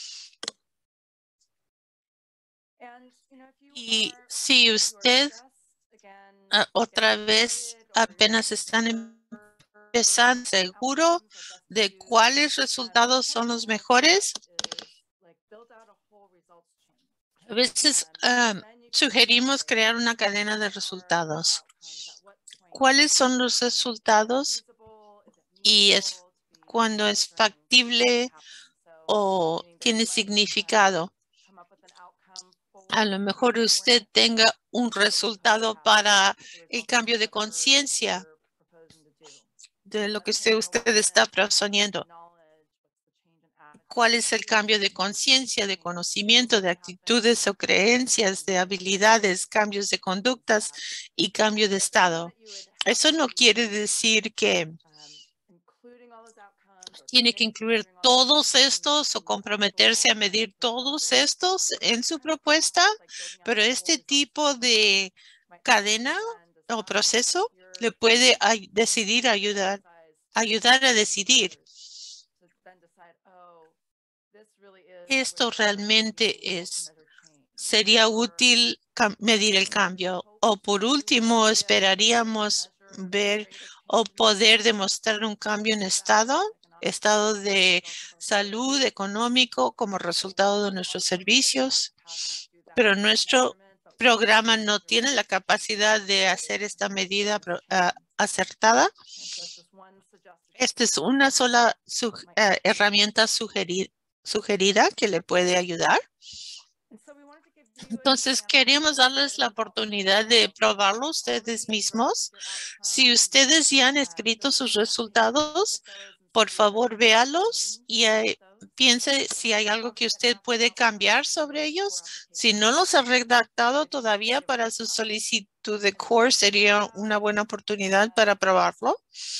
Y si usted otra vez apenas están empezando, seguro de cuáles resultados son los mejores, a veces sugerimos crear una cadena de resultados. ¿Cuáles son los resultados? Y es cuando es factible o tiene significado. A lo mejor usted tenga un resultado para el cambio de conciencia de lo que usted está proponiendo. ¿Cuál es el cambio de conciencia, de conocimiento, de actitudes o creencias, de habilidades, cambios de conductas y cambio de estado? Eso no quiere decir que tiene que incluir todos estos o comprometerse a medir todos estos en su propuesta, pero este tipo de cadena o proceso le puede ayudar a decidir. Esto realmente sería útil medir el cambio. O por último, esperaríamos ver o poder demostrar un cambio en estado de salud económico como resultado de nuestros servicios, pero nuestro programa no tiene la capacidad de hacer esta medida acertada. Esta es una sola herramienta sugerida que le puede ayudar. Entonces, queremos darles la oportunidad de probarlo ustedes mismos. Si ustedes ya han escrito sus resultados, por favor, véalos y piense si hay algo que usted puede cambiar sobre ellos. Si no los ha redactado todavía para su solicitud de CORE, sería una buena oportunidad para probarlo.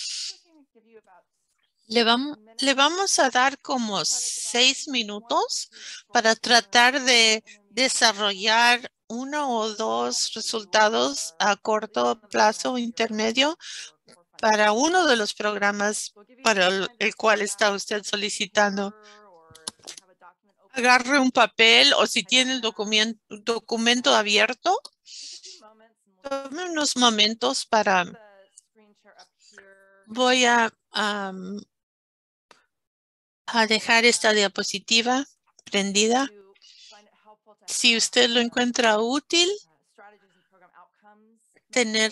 Le vamos a dar como 6 minutos para tratar de desarrollar 1 o 2 resultados a corto plazo o intermedio para uno de los programas para el cual está usted solicitando. agarre un papel o si tiene el documento abierto, tome unos momentos para... Voy a dejar esta diapositiva prendida. Si usted lo encuentra útil, tener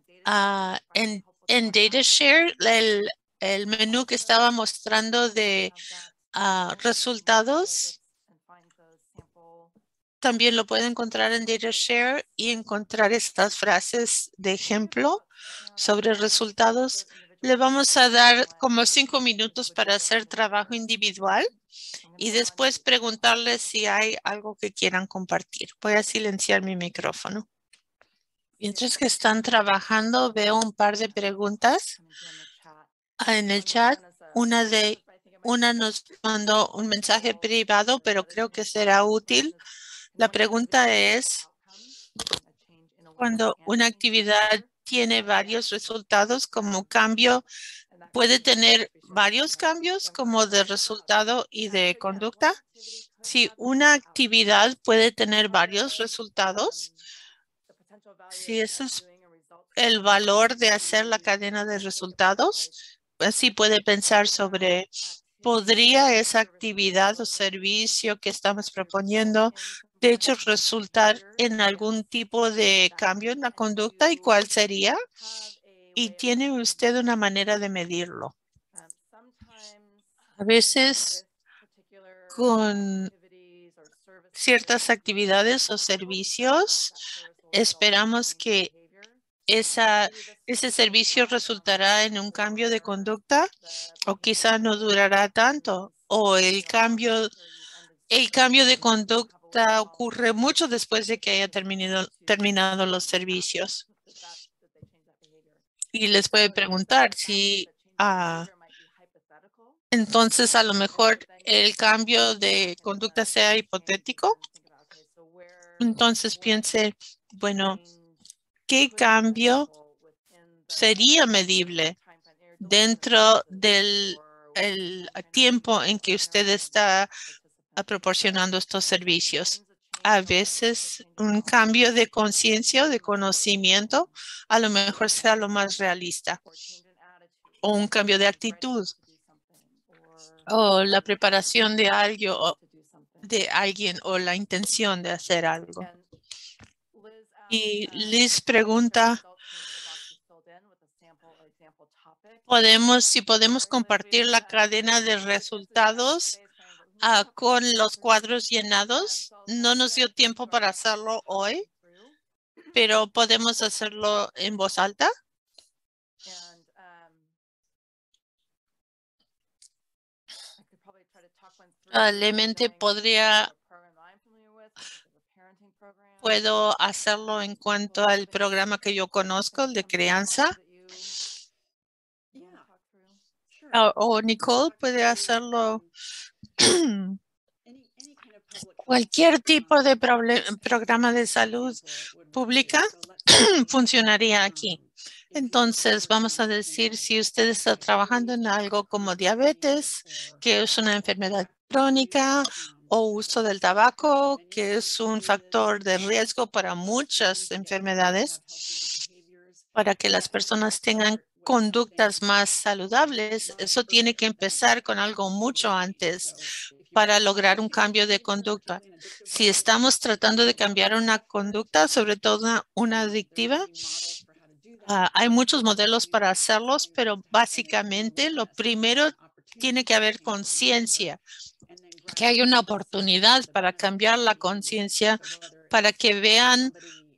en DataShare el menú que estaba mostrando de resultados. También lo puede encontrar en DataShare y encontrar estas frases de ejemplo sobre resultados. Le vamos a dar como 5 minutos para hacer trabajo individual y después preguntarles si hay algo que quieran compartir. Voy a silenciar mi micrófono. Mientras que están trabajando, veo un par de preguntas en el chat. Una nos mandó un mensaje privado, pero creo que será útil. La pregunta es, cuando una actividad tiene varios resultados como cambio, ¿puede tener varios cambios como de resultado y de conducta? Si una actividad puede tener varios resultados, si eso es el valor de hacer la cadena de resultados, así puede pensar sobre, ¿podría esa actividad o servicio que estamos proponiendo, de hecho, resultar en algún tipo de cambio en la conducta y cuál sería? Y tiene usted una manera de medirlo. A veces con ciertas actividades o servicios, esperamos que ese servicio resultará en un cambio de conducta o quizá no durará tanto o el cambio de conducta ocurre mucho después de que haya terminado los servicios. Y les puede preguntar si entonces a lo mejor el cambio de conducta sea hipotético. Entonces piense, bueno, ¿qué cambio sería medible dentro del el tiempo en que usted está proporcionando estos servicios? A veces un cambio de conciencia o de conocimiento a lo mejor sea lo más realista. O un cambio de actitud. O la preparación de alguien o la intención de hacer algo. Y Liz pregunta, si podemos compartir la cadena de resultados con los cuadros llenados. No nos dio tiempo para hacerlo hoy, pero podemos hacerlo en voz alta. Probablemente puedo hacerlo en cuanto al programa que yo conozco, el de crianza. O Nicole puede hacerlo. Cualquier tipo de programa de salud pública funcionaría aquí. Entonces, vamos a decir, si usted está trabajando en algo como diabetes, que es una enfermedad crónica, o uso del tabaco, que es un factor de riesgo para muchas enfermedades, para que las personas tengan conductas más saludables, eso tiene que empezar con algo mucho antes para lograr un cambio de conducta. Si estamos tratando de cambiar una conducta, sobre todo una adictiva, hay muchos modelos para hacerlos, pero básicamente lo primero tiene que haber conciencia, que hay una oportunidad para cambiar la conciencia, para que vean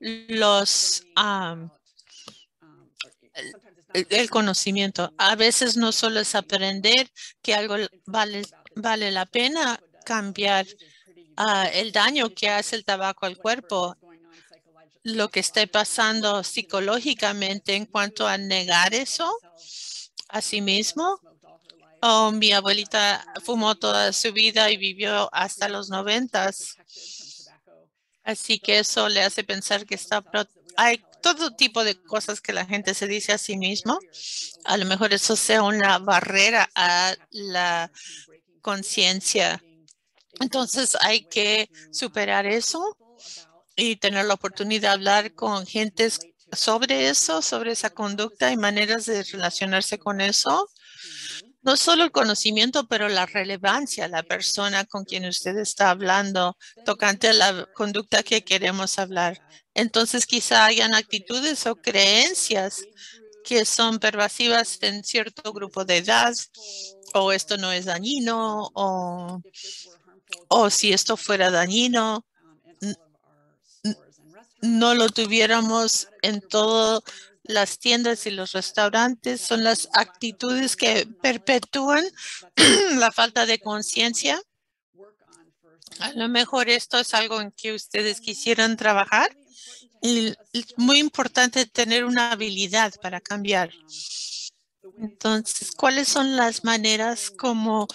el conocimiento. A veces no solo es aprender que algo vale la pena cambiar el daño que hace el tabaco al cuerpo, lo que esté pasando psicológicamente en cuanto a negar eso a sí mismo. Mi abuelita fumó toda su vida y vivió hasta los 90. Así que eso le hace pensar que hay todo tipo de cosas que la gente se dice a sí mismo. A lo mejor eso sea una barrera a la conciencia Entonces hay que superar eso y tener la oportunidad de hablar con gentes sobre eso, sobre esa conducta y maneras de relacionarse con eso. No solo el conocimiento, pero la relevancia, la persona con quien usted está hablando, tocante a la conducta que queremos hablar. Entonces, quizá hayan actitudes o creencias que son pervasivas en cierto grupo de edad, o esto no es dañino, o si esto fuera dañino, n- n- no lo tuviéramos en todas las tiendas y los restaurantes. Son las actitudes que perpetúan la falta de conciencia. A lo mejor esto es algo en que ustedes quisieran trabajar y es muy importante tener una habilidad para cambiar. Entonces, ¿cuáles son las maneras como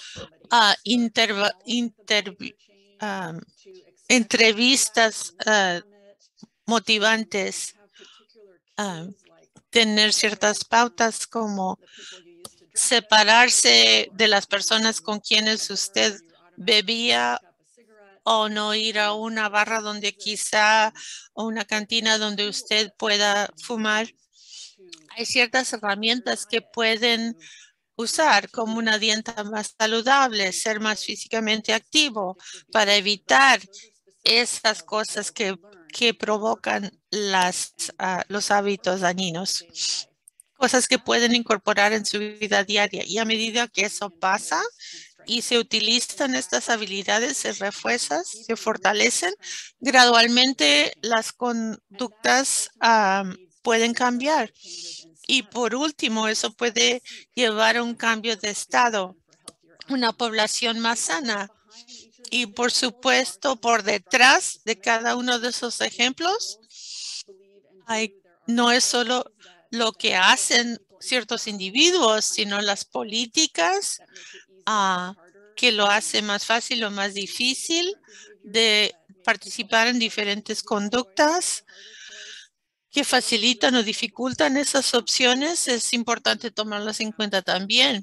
ah, entrevistas motivantes, ah, tener ciertas pautas como separarse de las personas con quienes usted bebía o no ir a una barra donde quizá o una cantina donde usted pueda fumar? Hay ciertas herramientas que pueden usar como una dieta más saludable, ser más físicamente activo para evitar esas cosas que provocan los hábitos dañinos, cosas que pueden incorporar en su vida diaria. Y a medida que eso pasa y se utilizan estas habilidades, se refuerzan, se fortalecen, gradualmente las conductas pueden cambiar. Y por último, eso puede llevar a un cambio de estado, una población más sana. Y por supuesto, por detrás de cada uno de esos ejemplos, no es solo lo que hacen ciertos individuos, sino las políticas que lo hace más fácil o más difícil de participar en diferentes conductas que facilitan o dificultan esas opciones. Es importante tomarlas en cuenta también.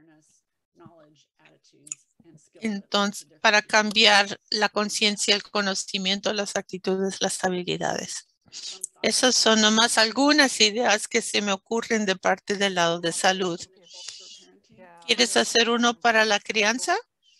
Entonces, para cambiar la conciencia, el conocimiento, las actitudes, las habilidades. Esas son nomás algunas ideas que se me ocurren de parte del lado de salud. ¿Quieres hacer uno para la crianza?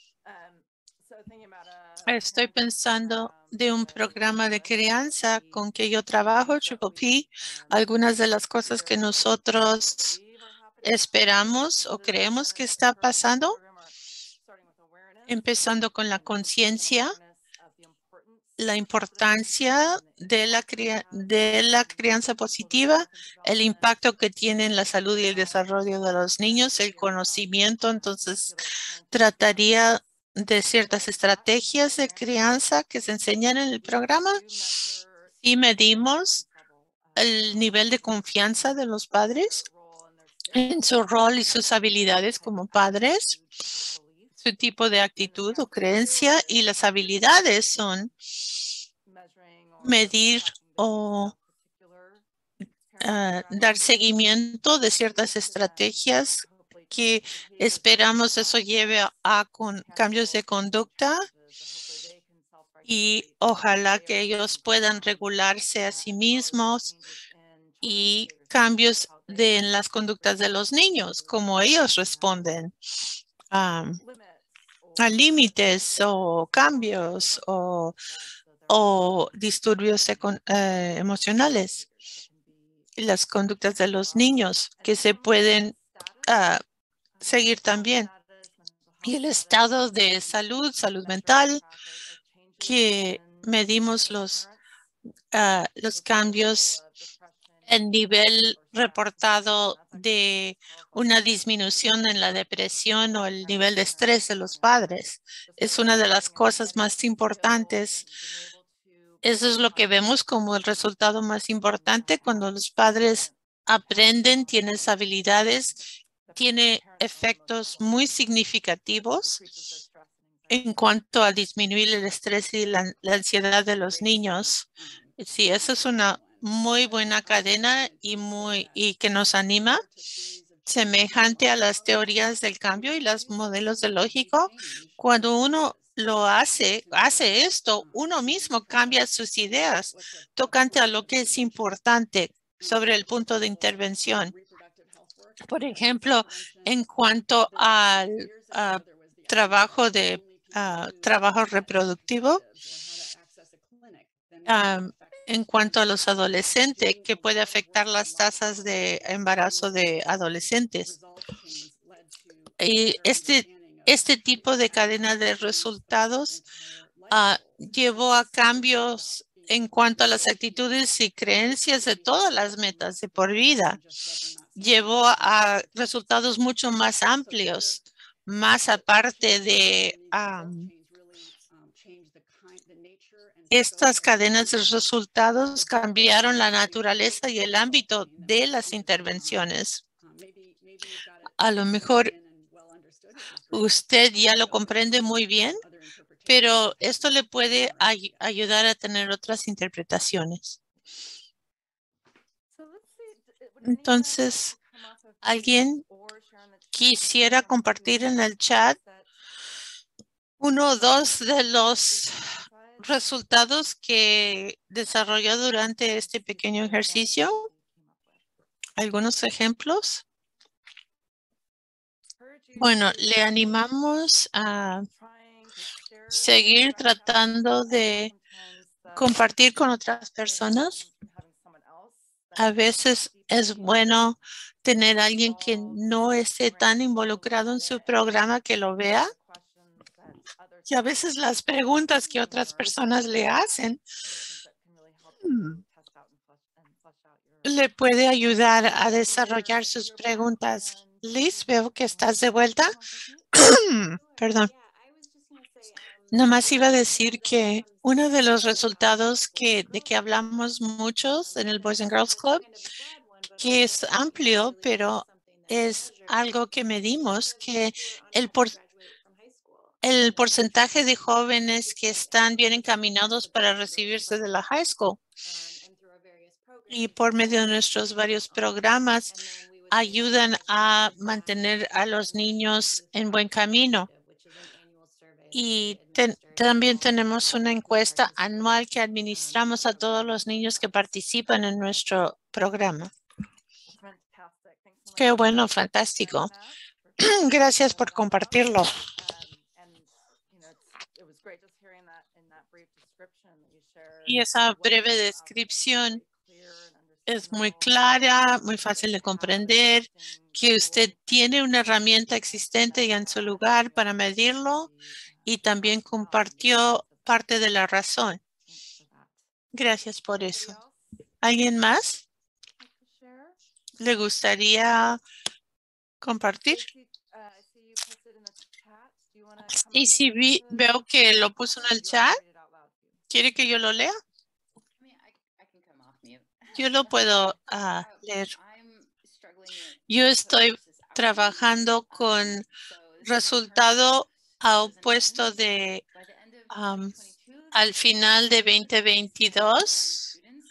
Estoy pensando de un programa de crianza con que yo trabajo, Triple P. Algunas de las cosas que nosotros esperamos o creemos que está pasando, empezando con la conciencia, la importancia de la crianza positiva, el impacto que tiene en la salud y el desarrollo de los niños, el conocimiento. Entonces, trataría de ciertas estrategias de crianza que se enseñan en el programa y medimos el nivel de confianza de los padres en su rol y sus habilidades como padres, su tipo de actitud o creencia, y las habilidades son medir o dar seguimiento de ciertas estrategias que esperamos eso lleve a cambios de conducta y ojalá que ellos puedan regularse a sí mismos y cambios en las conductas de los niños, como ellos responden a límites o cambios o disturbios emocionales. Las conductas de los niños que se pueden seguir también. Y el estado de salud mental, que medimos los cambios en nivel reportado de una disminución en la depresión o el nivel de estrés de los padres. Es una de las cosas más importantes. Eso es lo que vemos como el resultado más importante cuando los padres aprenden, tienen habilidades, tiene efectos muy significativos en cuanto a disminuir el estrés y la ansiedad de los niños. Sí, eso es una muy buena cadena y que nos anima, semejante a las teorías del cambio y los modelos de lógico. Cuando uno hace esto, uno mismo cambia sus ideas tocante a lo que es importante sobre el punto de intervención. Por ejemplo, en cuanto al trabajo trabajo reproductivo, en cuanto a los adolescentes, que puede afectar las tasas de embarazo de adolescentes. Y este tipo de cadena de resultados llevó a cambios en cuanto a las actitudes y creencias de todas las metas de por vida. Llevó a resultados mucho más amplios, más aparte de estas cadenas de resultados cambiaron la naturaleza y el ámbito de las intervenciones. A lo mejor usted ya lo comprende muy bien, pero esto le puede ayudar a tener otras interpretaciones. Entonces, ¿alguien quisiera compartir en el chat uno o dos de los resultados que desarrolló durante este pequeño ejercicio? ¿Algunos ejemplos? Bueno, le animamos a seguir tratando de compartir con otras personas. A veces es bueno tener a alguien que no esté tan involucrado en su programa que lo vea. Y a veces las preguntas que otras personas le hacen le puede ayudar a desarrollar sus preguntas. Liz, veo que estás de vuelta. Perdón. Nomás iba a decir que uno de los resultados de que hablamos muchos en el Boys and Girls Club, que es amplio, pero es algo que medimos, que el porcentaje de jóvenes que están bien encaminados para recibirse de la high school. Y por medio de nuestros varios programas ayudan a mantener a los niños en buen camino. Y también tenemos una encuesta anual que administramos a todos los niños que participan en nuestro programa. Qué bueno, fantástico. Gracias por compartirlo. Y esa breve descripción es muy clara, muy fácil de comprender, que usted tiene una herramienta existente ya en su lugar para medirlo y también compartió parte de la razón. Gracias por eso. ¿Alguien más le gustaría compartir? Y si veo que lo puso en el chat, ¿quiere que yo lo lea? Yo lo puedo leer. Yo estoy trabajando con resultado opuesto de al final de 2022.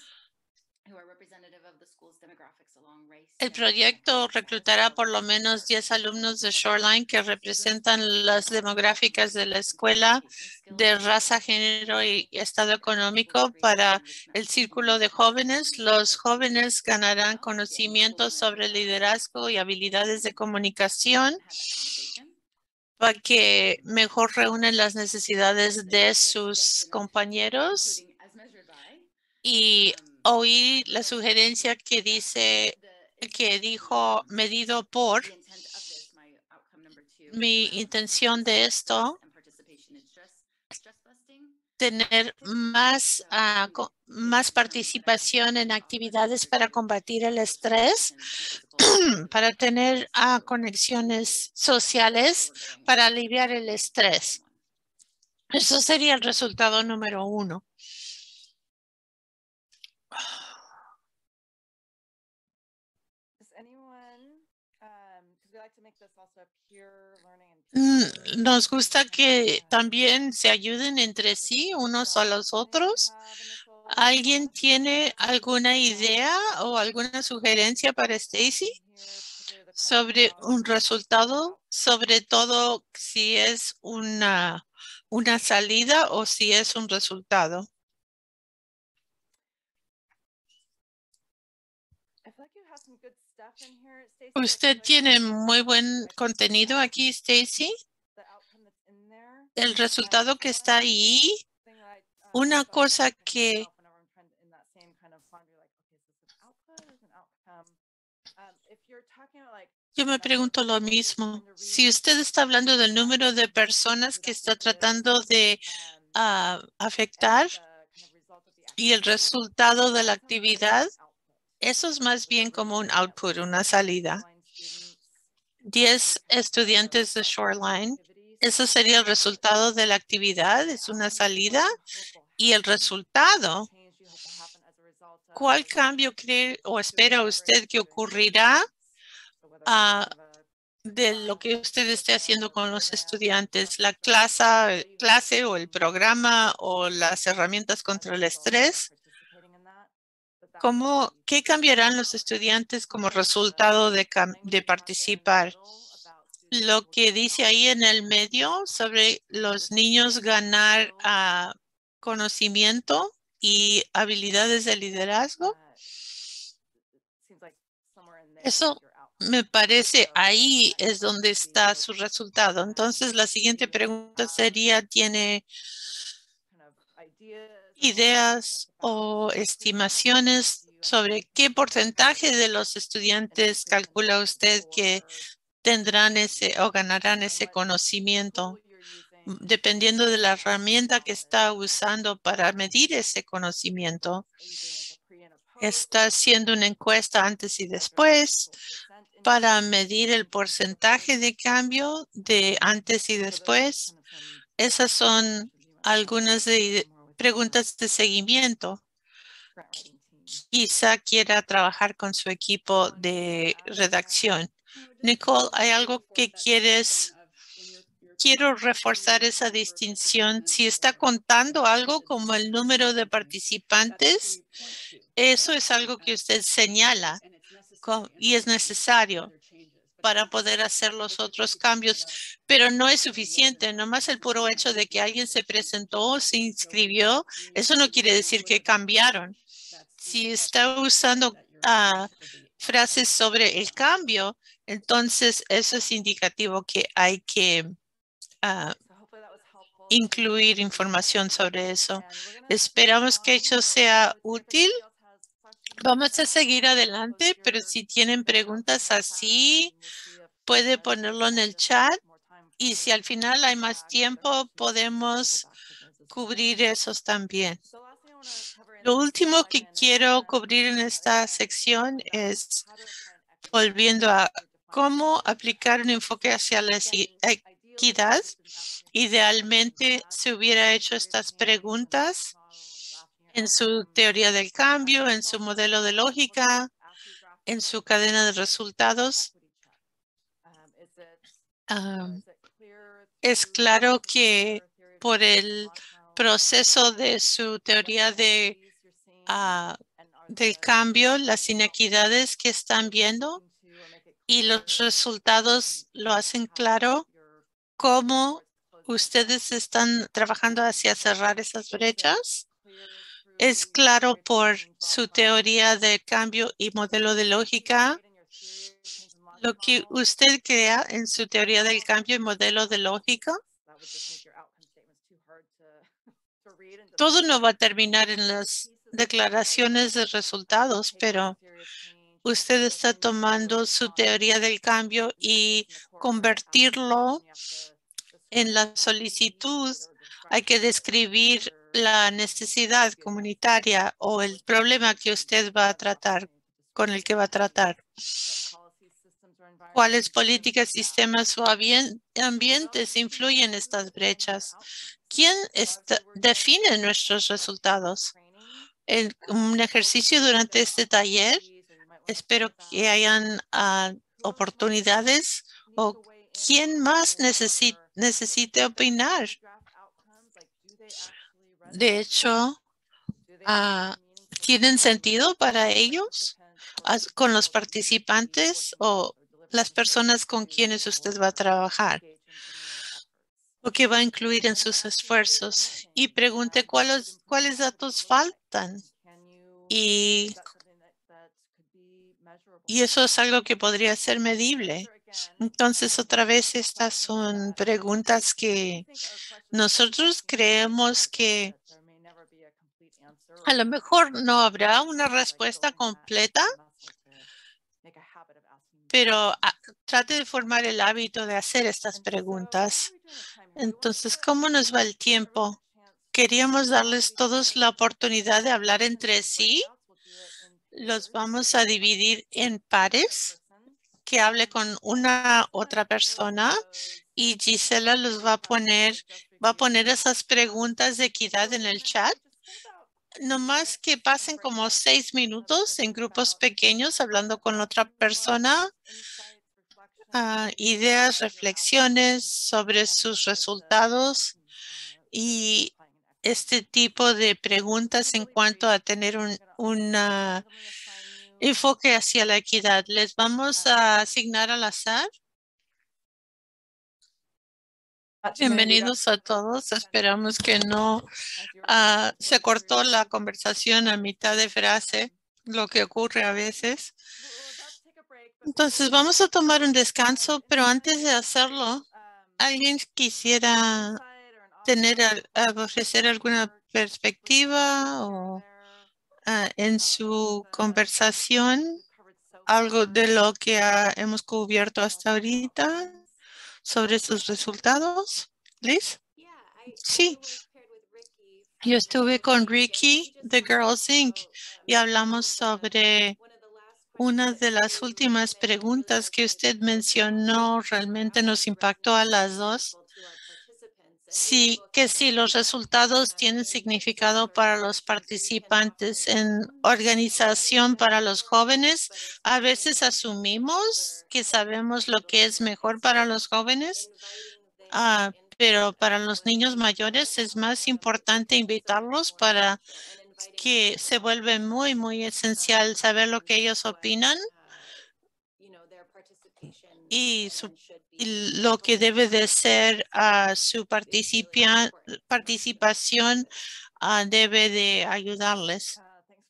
El proyecto reclutará por lo menos 10 alumnos de Shoreline que representan las demográficas de la escuela de raza, género y estado económico para el círculo de jóvenes. Los jóvenes ganarán conocimientos sobre liderazgo y habilidades de comunicación para que mejor reúnen las necesidades de sus compañeros y oí la sugerencia que dijo medido por. Mi intención de esto tener más participación en actividades para combatir el estrés, para tener conexiones sociales, para aliviar el estrés. Eso sería el resultado número 1. Nos gusta que también se ayuden entre sí, unos a los otros. ¿Alguien tiene alguna idea o alguna sugerencia para Stacy sobre un resultado? Sobre todo si es una una salida o si es un resultado. Usted tiene muy buen contenido aquí, Stacy. El resultado que está ahí, una cosa que yo me pregunto lo mismo. Si usted está hablando del número de personas que está tratando de afectar y el resultado de la actividad, eso es más bien como un output, una salida. 10 estudiantes de Shoreline, eso sería el resultado de la actividad, es una salida. Y el resultado, ¿cuál cambio cree o espera usted que ocurrirá de lo que usted esté haciendo con los estudiantes? ¿La clase o el programa o las herramientas contra el estrés? ¿Qué cambiarán los estudiantes como resultado de participar? Lo que dice ahí en el medio sobre los niños ganar conocimiento y habilidades de liderazgo. Eso me parece ahí es donde está su resultado. Entonces, la siguiente pregunta sería, ¿tiene ideas o estimaciones sobre qué porcentaje de los estudiantes calcula usted que tendrán ese o ganarán ese conocimiento? Dependiendo de la herramienta que está usando para medir ese conocimiento. Está haciendo una encuesta antes y después para medir el porcentaje de cambio de antes y después. Esas son algunas preguntas de seguimiento. Quizá quiera trabajar con su equipo de redacción. Nicole, ¿hay algo que quieres? Quiero reforzar esa distinción. Si está contando algo como el número de participantes, eso es algo que usted señala y es necesario para poder hacer los otros cambios, pero no es suficiente. Nomás el puro hecho de que alguien se presentó, se inscribió, eso no quiere decir que cambiaron. Si está usando frases sobre el cambio, entonces eso es indicativo que hay que incluir información sobre eso. Esperamos que eso sea útil. Vamos a seguir adelante, pero si tienen preguntas así, puede ponerlo en el chat y si al final hay más tiempo, podemos cubrir esos también. Lo último que quiero cubrir en esta sección es volviendo a cómo aplicar un enfoque hacia la equidad. Idealmente se hubiera hecho estas preguntas en su teoría del cambio, en su modelo de lógica, en su cadena de resultados. Es claro que por el proceso de su teoría del cambio, las inequidades que están viendo y los resultados lo hacen claro cómo ustedes están trabajando hacia cerrar esas brechas. Es claro por su teoría de cambio y modelo de lógica. Lo que usted crea en su teoría del cambio y modelo de lógica, todo no va a terminar en las declaraciones de resultados, pero usted está tomando su teoría del cambio y convertirlo en la solicitud. Hay que describir la necesidad comunitaria o el problema que usted va a tratar, con el que va a tratar. ¿Cuáles políticas, sistemas o ambientes influyen en estas brechas? ¿Quién define nuestros resultados? En un ejercicio durante este taller, espero que hayan oportunidades o quién más necesite opinar. De hecho, ¿tienen sentido para ellos con los participantes o las personas con quienes usted va a trabajar? o que va a incluir en sus esfuerzos y pregunte cuáles datos faltan. Y eso es algo que podría ser medible. Entonces, otra vez, estas son preguntas que nosotros creemos que a lo mejor no habrá una respuesta completa, pero trate de formar el hábito de hacer estas preguntas. Entonces, ¿cómo nos va el tiempo? Queríamos darles todos la oportunidad de hablar entre sí. Los vamos a dividir en pares, que hable con una otra persona, y Gisela va a poner esas preguntas de equidad en el chat. No más que pasen como 6 minutos en grupos pequeños hablando con otra persona, ideas, reflexiones sobre sus resultados y este tipo de preguntas en cuanto a tener un enfoque hacia la equidad. Les vamos a asignar al azar. Bienvenidos a todos. Esperamos que no se cortó la conversación a mitad de frase, lo que ocurre a veces. Entonces vamos a tomar un descanso, pero antes de hacerlo, ¿alguien quisiera ofrecer alguna perspectiva o en su conversación algo de lo que hemos cubierto hasta ahorita sobre sus resultados? Liz? Sí, yo estuve con Ricky de Girls Inc. y hablamos sobre una de las últimas preguntas que usted mencionó. Realmente nos impactó a las dos. Sí, que si los resultados tienen significado para los participantes en organización para los jóvenes, a veces asumimos que sabemos lo que es mejor para los jóvenes, pero para los niños mayores es más importante invitarlos para que se vuelve muy, muy esencial saber lo que ellos opinan y lo que debe de ser su participación debe de ayudarles.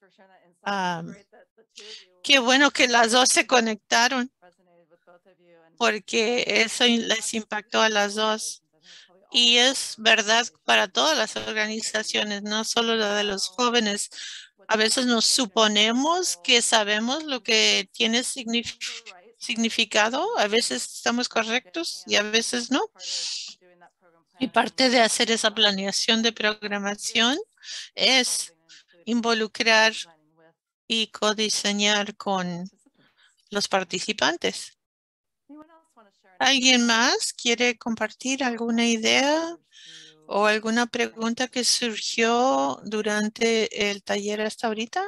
Qué bueno que las dos se conectaron porque eso les impactó a las dos. Y es verdad para todas las organizaciones, no solo la de los jóvenes. A veces nos suponemos que sabemos lo que tiene significado. A veces estamos correctos y a veces no. Y parte de hacer esa planeación de programación es involucrar y codiseñar con los participantes. ¿Alguien más quiere compartir alguna idea o alguna pregunta que surgió durante el taller hasta ahorita?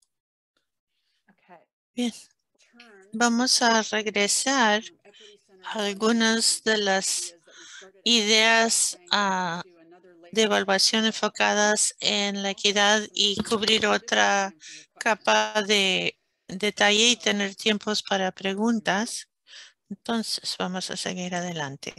Bien, vamos a regresar a algunas de las ideas de evaluación enfocadas en la equidad y cubrir otra capa de detalle y tener tiempos para preguntas. Entonces, vamos a seguir adelante.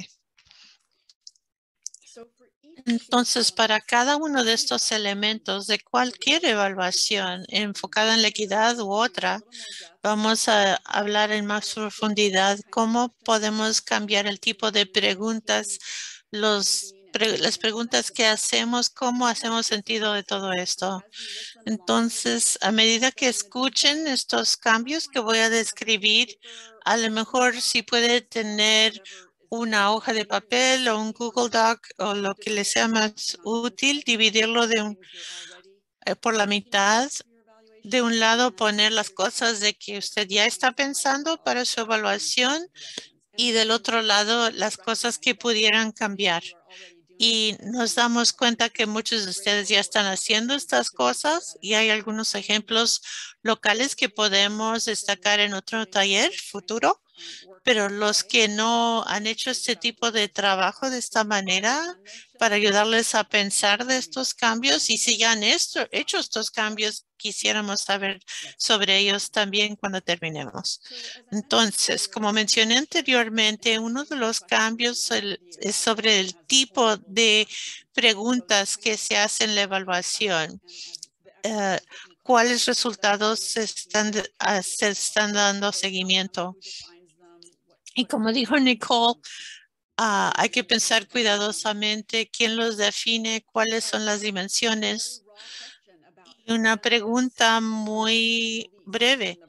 Entonces, para cada uno de estos elementos de cualquier evaluación enfocada en la equidad u otra, vamos a hablar en más profundidad cómo podemos cambiar el tipo de preguntas, las preguntas que hacemos, cómo hacemos sentido de todo esto. Entonces, a medida que escuchen estos cambios que voy a describir, a lo mejor si puede tener una hoja de papel o un Google Doc o lo que le sea más útil, dividirlo por la mitad. De un lado, poner las cosas de que usted ya está pensando para su evaluación y del otro lado, las cosas que pudieran cambiar. Y nos damos cuenta que muchos de ustedes ya están haciendo estas cosas y hay algunos ejemplos locales que podemos destacar en otro taller futuro. pero los que no han hecho este tipo de trabajo de esta manera para ayudarles a pensar de estos cambios, y si ya han hecho estos cambios, quisiéramos saber sobre ellos también cuando terminemos. Entonces, como mencioné anteriormente, uno de los cambios es sobre el tipo de preguntas que se hacen en la evaluación. ¿Cuáles resultados se están dando seguimiento? Y como dijo Nicole, hay que pensar cuidadosamente quién los define, cuáles son las dimensiones. Y una pregunta muy breve,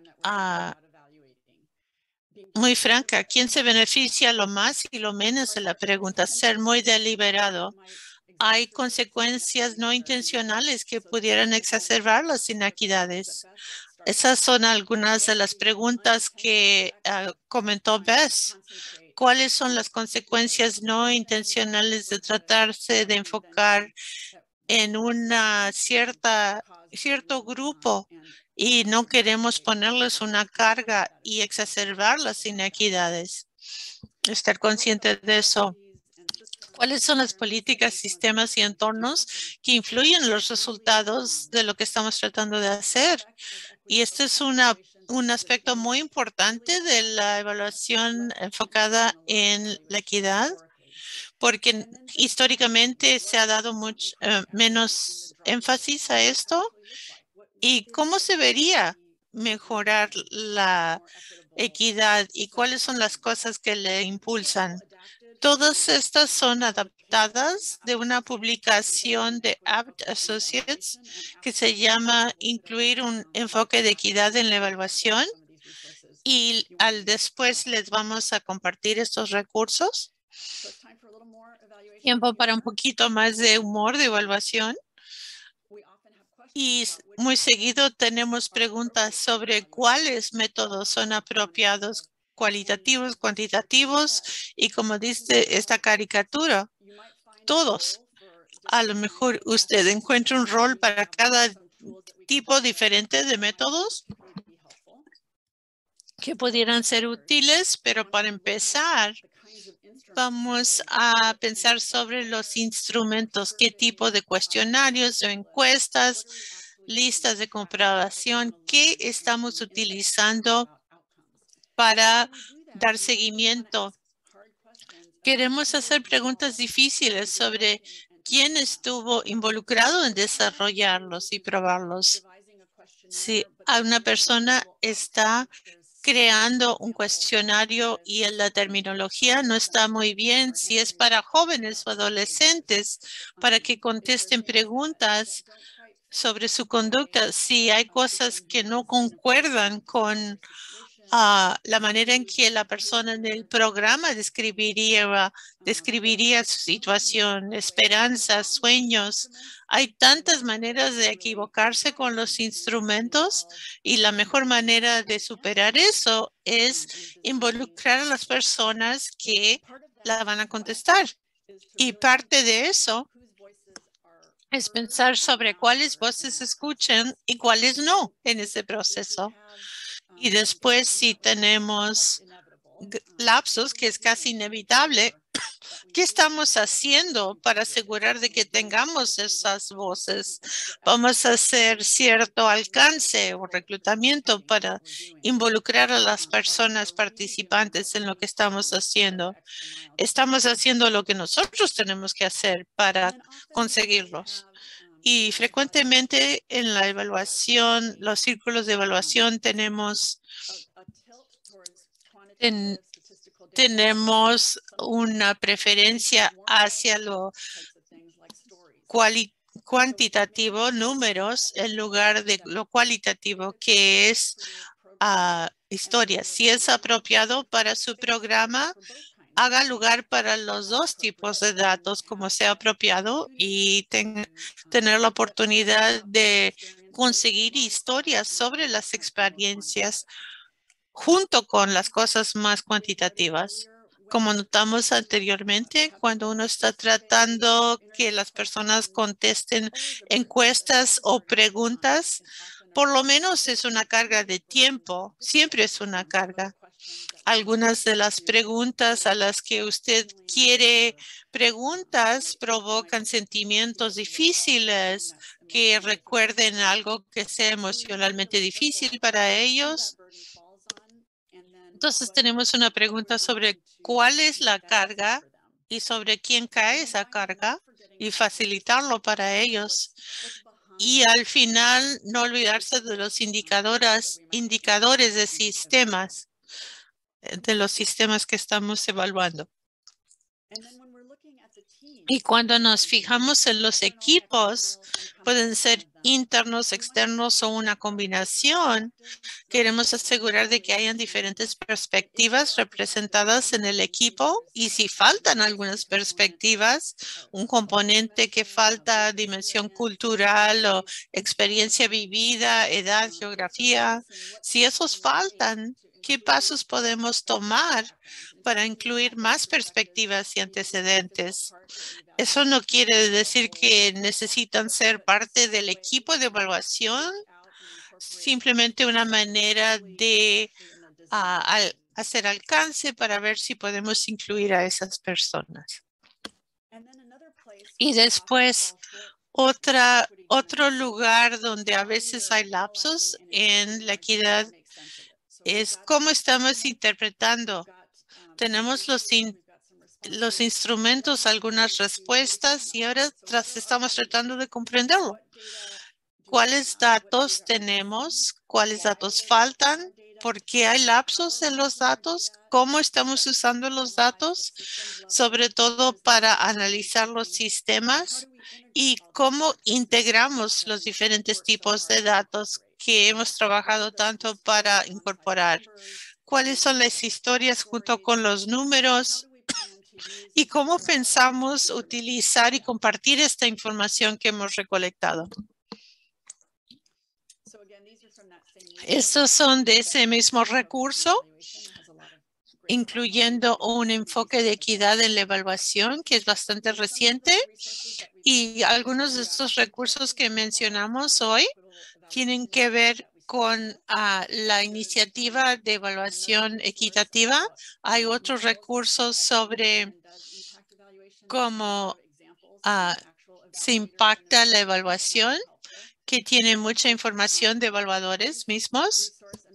muy franca, ¿quién se beneficia lo más y lo menos de la pregunta? Ser muy deliberado. Hay consecuencias no intencionales que pudieran exacerbar las inequidades. Esas son algunas de las preguntas que comentó Bess. ¿Cuáles son las consecuencias no intencionales de tratarse de enfocar en cierto grupo y no queremos ponerles una carga y exacerbar las inequidades? Estar consciente de eso. ¿Cuáles son las políticas, sistemas y entornos que influyen en los resultados de lo que estamos tratando de hacer? Y este es un aspecto muy importante de la evaluación enfocada en la equidad, porque históricamente se ha dado mucho menos énfasis a esto. ¿Y cómo se vería mejorar la equidad y cuáles son las cosas que le impulsan? Todas estas son adaptadas de una publicación de Abt Associates que se llama Incluir un enfoque de equidad en la evaluación, y al después les vamos a compartir estos recursos. Tiempo para un poquito más de humor de evaluación. Y muy seguido tenemos preguntas sobre cuáles métodos son apropiados, cualitativos, cuantitativos, y como dice esta caricatura, todos. A lo mejor usted encuentra un rol para cada tipo diferente de métodos que pudieran ser útiles, pero para empezar, vamos a pensar sobre los instrumentos, qué tipo de cuestionarios o encuestas, listas de comprobación que estamos utilizando para dar seguimiento. Queremos hacer preguntas difíciles sobre quién estuvo involucrado en desarrollarlos y probarlos. Si una persona está creando un cuestionario y en la terminología no está muy bien, si es para jóvenes o adolescentes, para que contesten preguntas sobre su conducta, si hay cosas que no concuerdan con la manera en que la persona en el programa describiría su situación, esperanzas, sueños. Hay tantas maneras de equivocarse con los instrumentos, y la mejor manera de superar eso es involucrar a las personas que la van a contestar. Y parte de eso es pensar sobre cuáles voces se escuchan y cuáles no en ese proceso. Y después, si tenemos lapsos, que es casi inevitable, ¿qué estamos haciendo para asegurar de que tengamos esas voces? Vamos a hacer cierto alcance o reclutamiento para involucrar a las personas participantes en lo que estamos haciendo. Estamos haciendo lo que nosotros tenemos que hacer para conseguirlos. Y frecuentemente en la evaluación, los círculos de evaluación, tenemos una preferencia hacia lo cuantitativo, números, en lugar de lo cualitativo, que es historia. Si es apropiado para su programa, haga lugar para los dos tipos de datos como sea apropiado, y tener la oportunidad de conseguir historias sobre las experiencias junto con las cosas más cuantitativas. Como notamos anteriormente, cuando uno está tratando que las personas contesten encuestas o preguntas, por lo menos es una carga de tiempo, siempre es una carga. Algunas de las preguntas a las que usted quiere preguntas provocan sentimientos difíciles que recuerden algo que sea emocionalmente difícil para ellos. Entonces tenemos una pregunta sobre cuál es la carga y sobre quién cae esa carga y facilitarlo para ellos. Y al final no olvidarse de los indicadores de los sistemas que estamos evaluando. Y cuando nos fijamos en los equipos, pueden ser internos, externos o una combinación. Queremos asegurar de que hayan diferentes perspectivas representadas en el equipo y si faltan algunas perspectivas, un componente que falta, dimensión cultural o experiencia vivida, edad, geografía, si esos faltan, ¿qué pasos podemos tomar para incluir más perspectivas y antecedentes? Eso no quiere decir que necesitan ser parte del equipo de evaluación, simplemente una manera de hacer alcance para ver si podemos incluir a esas personas. Y después, otro lugar donde a veces hay lapsos en la equidad es cómo estamos interpretando. Tenemos los instrumentos, algunas respuestas y ahora estamos tratando de comprenderlo. ¿Cuáles datos tenemos? ¿Cuáles datos faltan? ¿Por qué hay lapsos en los datos? ¿Cómo estamos usando los datos? Sobre todo para analizar los sistemas y cómo integramos los diferentes tipos de datos que hemos trabajado tanto para incorporar. ¿Cuáles son las historias junto con los números? ¿Y cómo pensamos utilizar y compartir esta información que hemos recolectado? Estos son de ese mismo recurso, incluyendo un enfoque de equidad en la evaluación, que es bastante reciente. Y algunos de estos recursos que mencionamos hoy tienen que ver con la iniciativa de evaluación equitativa. Hay otros recursos sobre cómo se impacta la evaluación, que tiene mucha información de evaluadores mismos.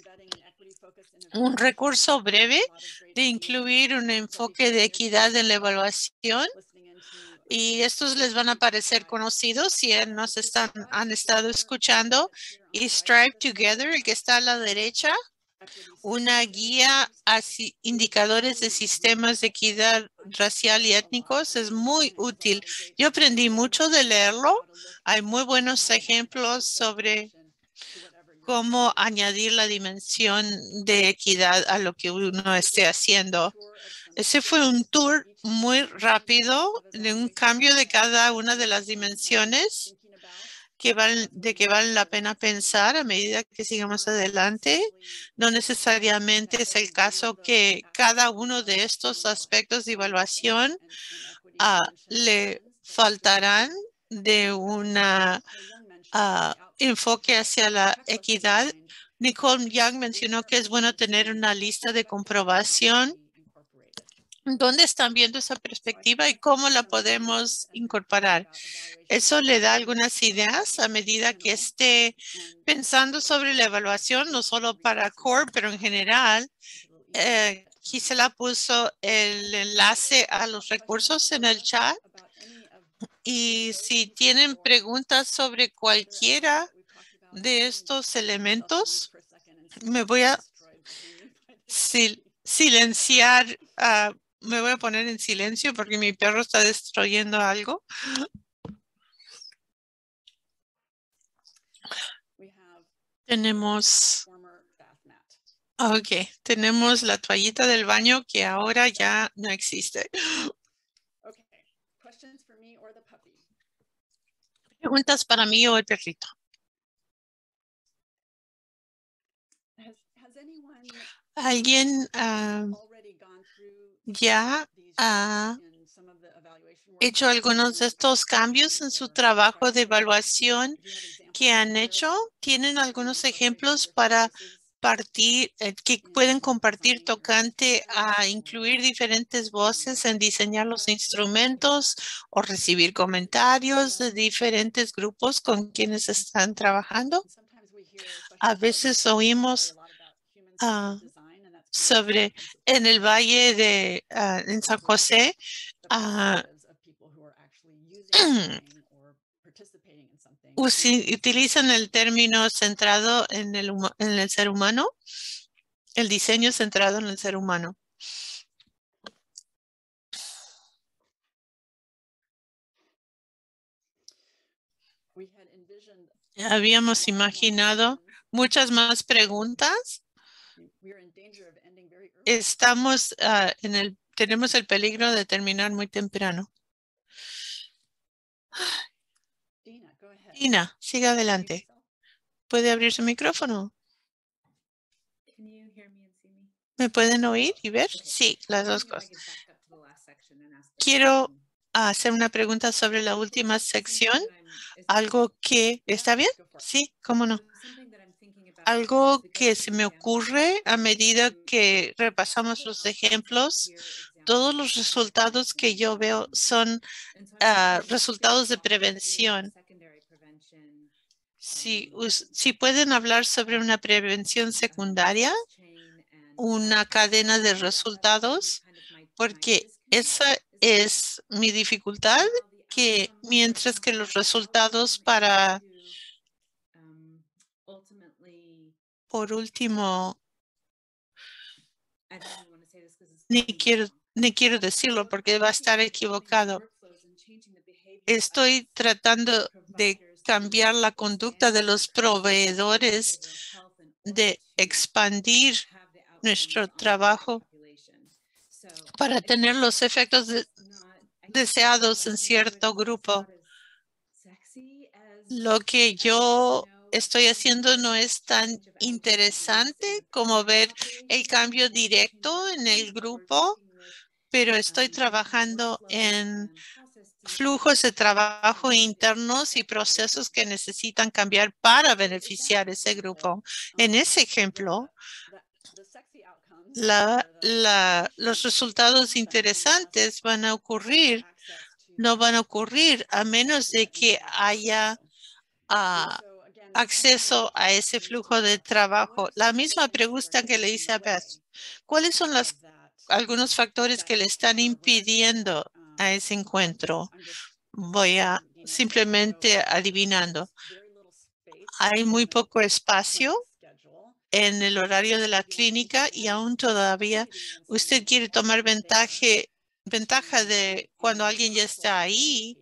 Un recurso breve de incluir un enfoque de equidad en la evaluación. Y estos les van a parecer conocidos si han estado escuchando. Y Strive Together, el que está a la derecha, una guía a indicadores de sistemas de equidad racial y étnicos, es muy útil. Yo aprendí mucho de leerlo. Hay muy buenos ejemplos sobre cómo añadir la dimensión de equidad a lo que uno esté haciendo. Ese fue un tour muy rápido de un cambio de cada una de las dimensiones que vale la pena pensar a medida que sigamos adelante. No necesariamente es el caso que cada uno de estos aspectos de evaluación le faltarán de una enfoque hacia la equidad. Nicole Young mencionó que es bueno tener una lista de comprobación. ¿Dónde están viendo esa perspectiva y cómo la podemos incorporar? Eso le da algunas ideas a medida que esté pensando sobre la evaluación, no solo para CORE, pero en general. Gisela puso el enlace a los recursos en el chat. Y si tienen preguntas sobre cualquiera de estos elementos, me voy a silenciar, me voy a poner en silencio porque mi perro está destruyendo algo. Tenemos la toallita del baño que ahora ya no existe. Preguntas para mí o el perrito. ¿Alguien ya ha hecho algunos de estos cambios en su trabajo de evaluación que han hecho? ¿Tienen algunos ejemplos para que pueden compartir tocante a incluir diferentes voces en diseñar los instrumentos o recibir comentarios de diferentes grupos con quienes están trabajando. A veces oímos sobre en el valle de en San José, utilizan el término centrado en el ser humano, el diseño centrado en el ser humano. Habíamos imaginado muchas más preguntas. Tenemos el peligro de terminar muy temprano. Dina, siga adelante. ¿Puede abrir su micrófono? ¿Me pueden oír y ver? Sí, las dos cosas. Quiero hacer una pregunta sobre la última sección. Algo que, ¿está bien? Sí, ¿cómo no? Algo que se me ocurre a medida que repasamos los ejemplos, todos los resultados que yo veo son resultados de prevención. Si pueden hablar sobre una prevención secundaria, una cadena de resultados, porque esa es mi dificultad, que mientras que los resultados por último, ni quiero decirlo porque va a estar equivocado. Estoy tratando de cambiar la conducta de los proveedores, de expandir nuestro trabajo para tener los efectos deseados en cierto grupo. Lo que yo estoy haciendo no es tan interesante como ver el cambio directo en el grupo, pero estoy trabajando en flujos de trabajo internos y procesos que necesitan cambiar para beneficiar ese grupo. En ese ejemplo, los resultados interesantes no van a ocurrir a menos de que haya acceso a ese flujo de trabajo. La misma pregunta que le hice a Beth. ¿Cuáles son algunos factores que le están impidiendo a ese encuentro? Voy a simplemente adivinando. Hay muy poco espacio en el horario de la clínica y aún todavía usted quiere tomar ventaja de cuando alguien ya está ahí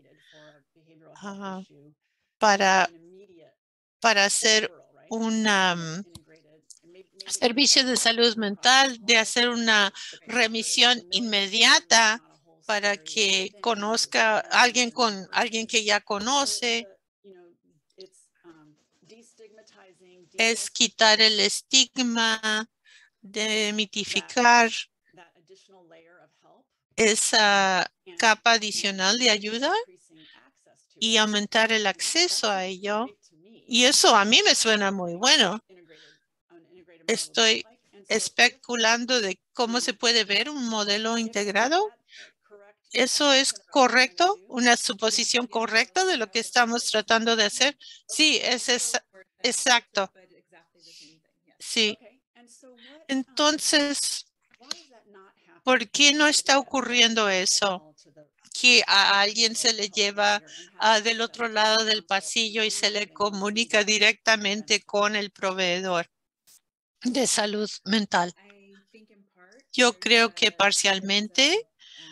para hacer un servicio de salud mental, de hacer una remisión inmediata para que conozca a alguien que ya conoce. Es quitar el estigma, demitificar esa capa adicional de ayuda y aumentar el acceso a ello. Y eso a mí me suena muy bueno. Estoy especulando de cómo se puede ver un modelo integrado. ¿Eso es correcto? ¿Una suposición correcta de lo que estamos tratando de hacer? Sí, exacto. Sí. Entonces, ¿por qué no está ocurriendo eso? Que a alguien se le lleva del otro lado del pasillo y se le comunica directamente con el proveedor de salud mental. Yo creo que parcialmente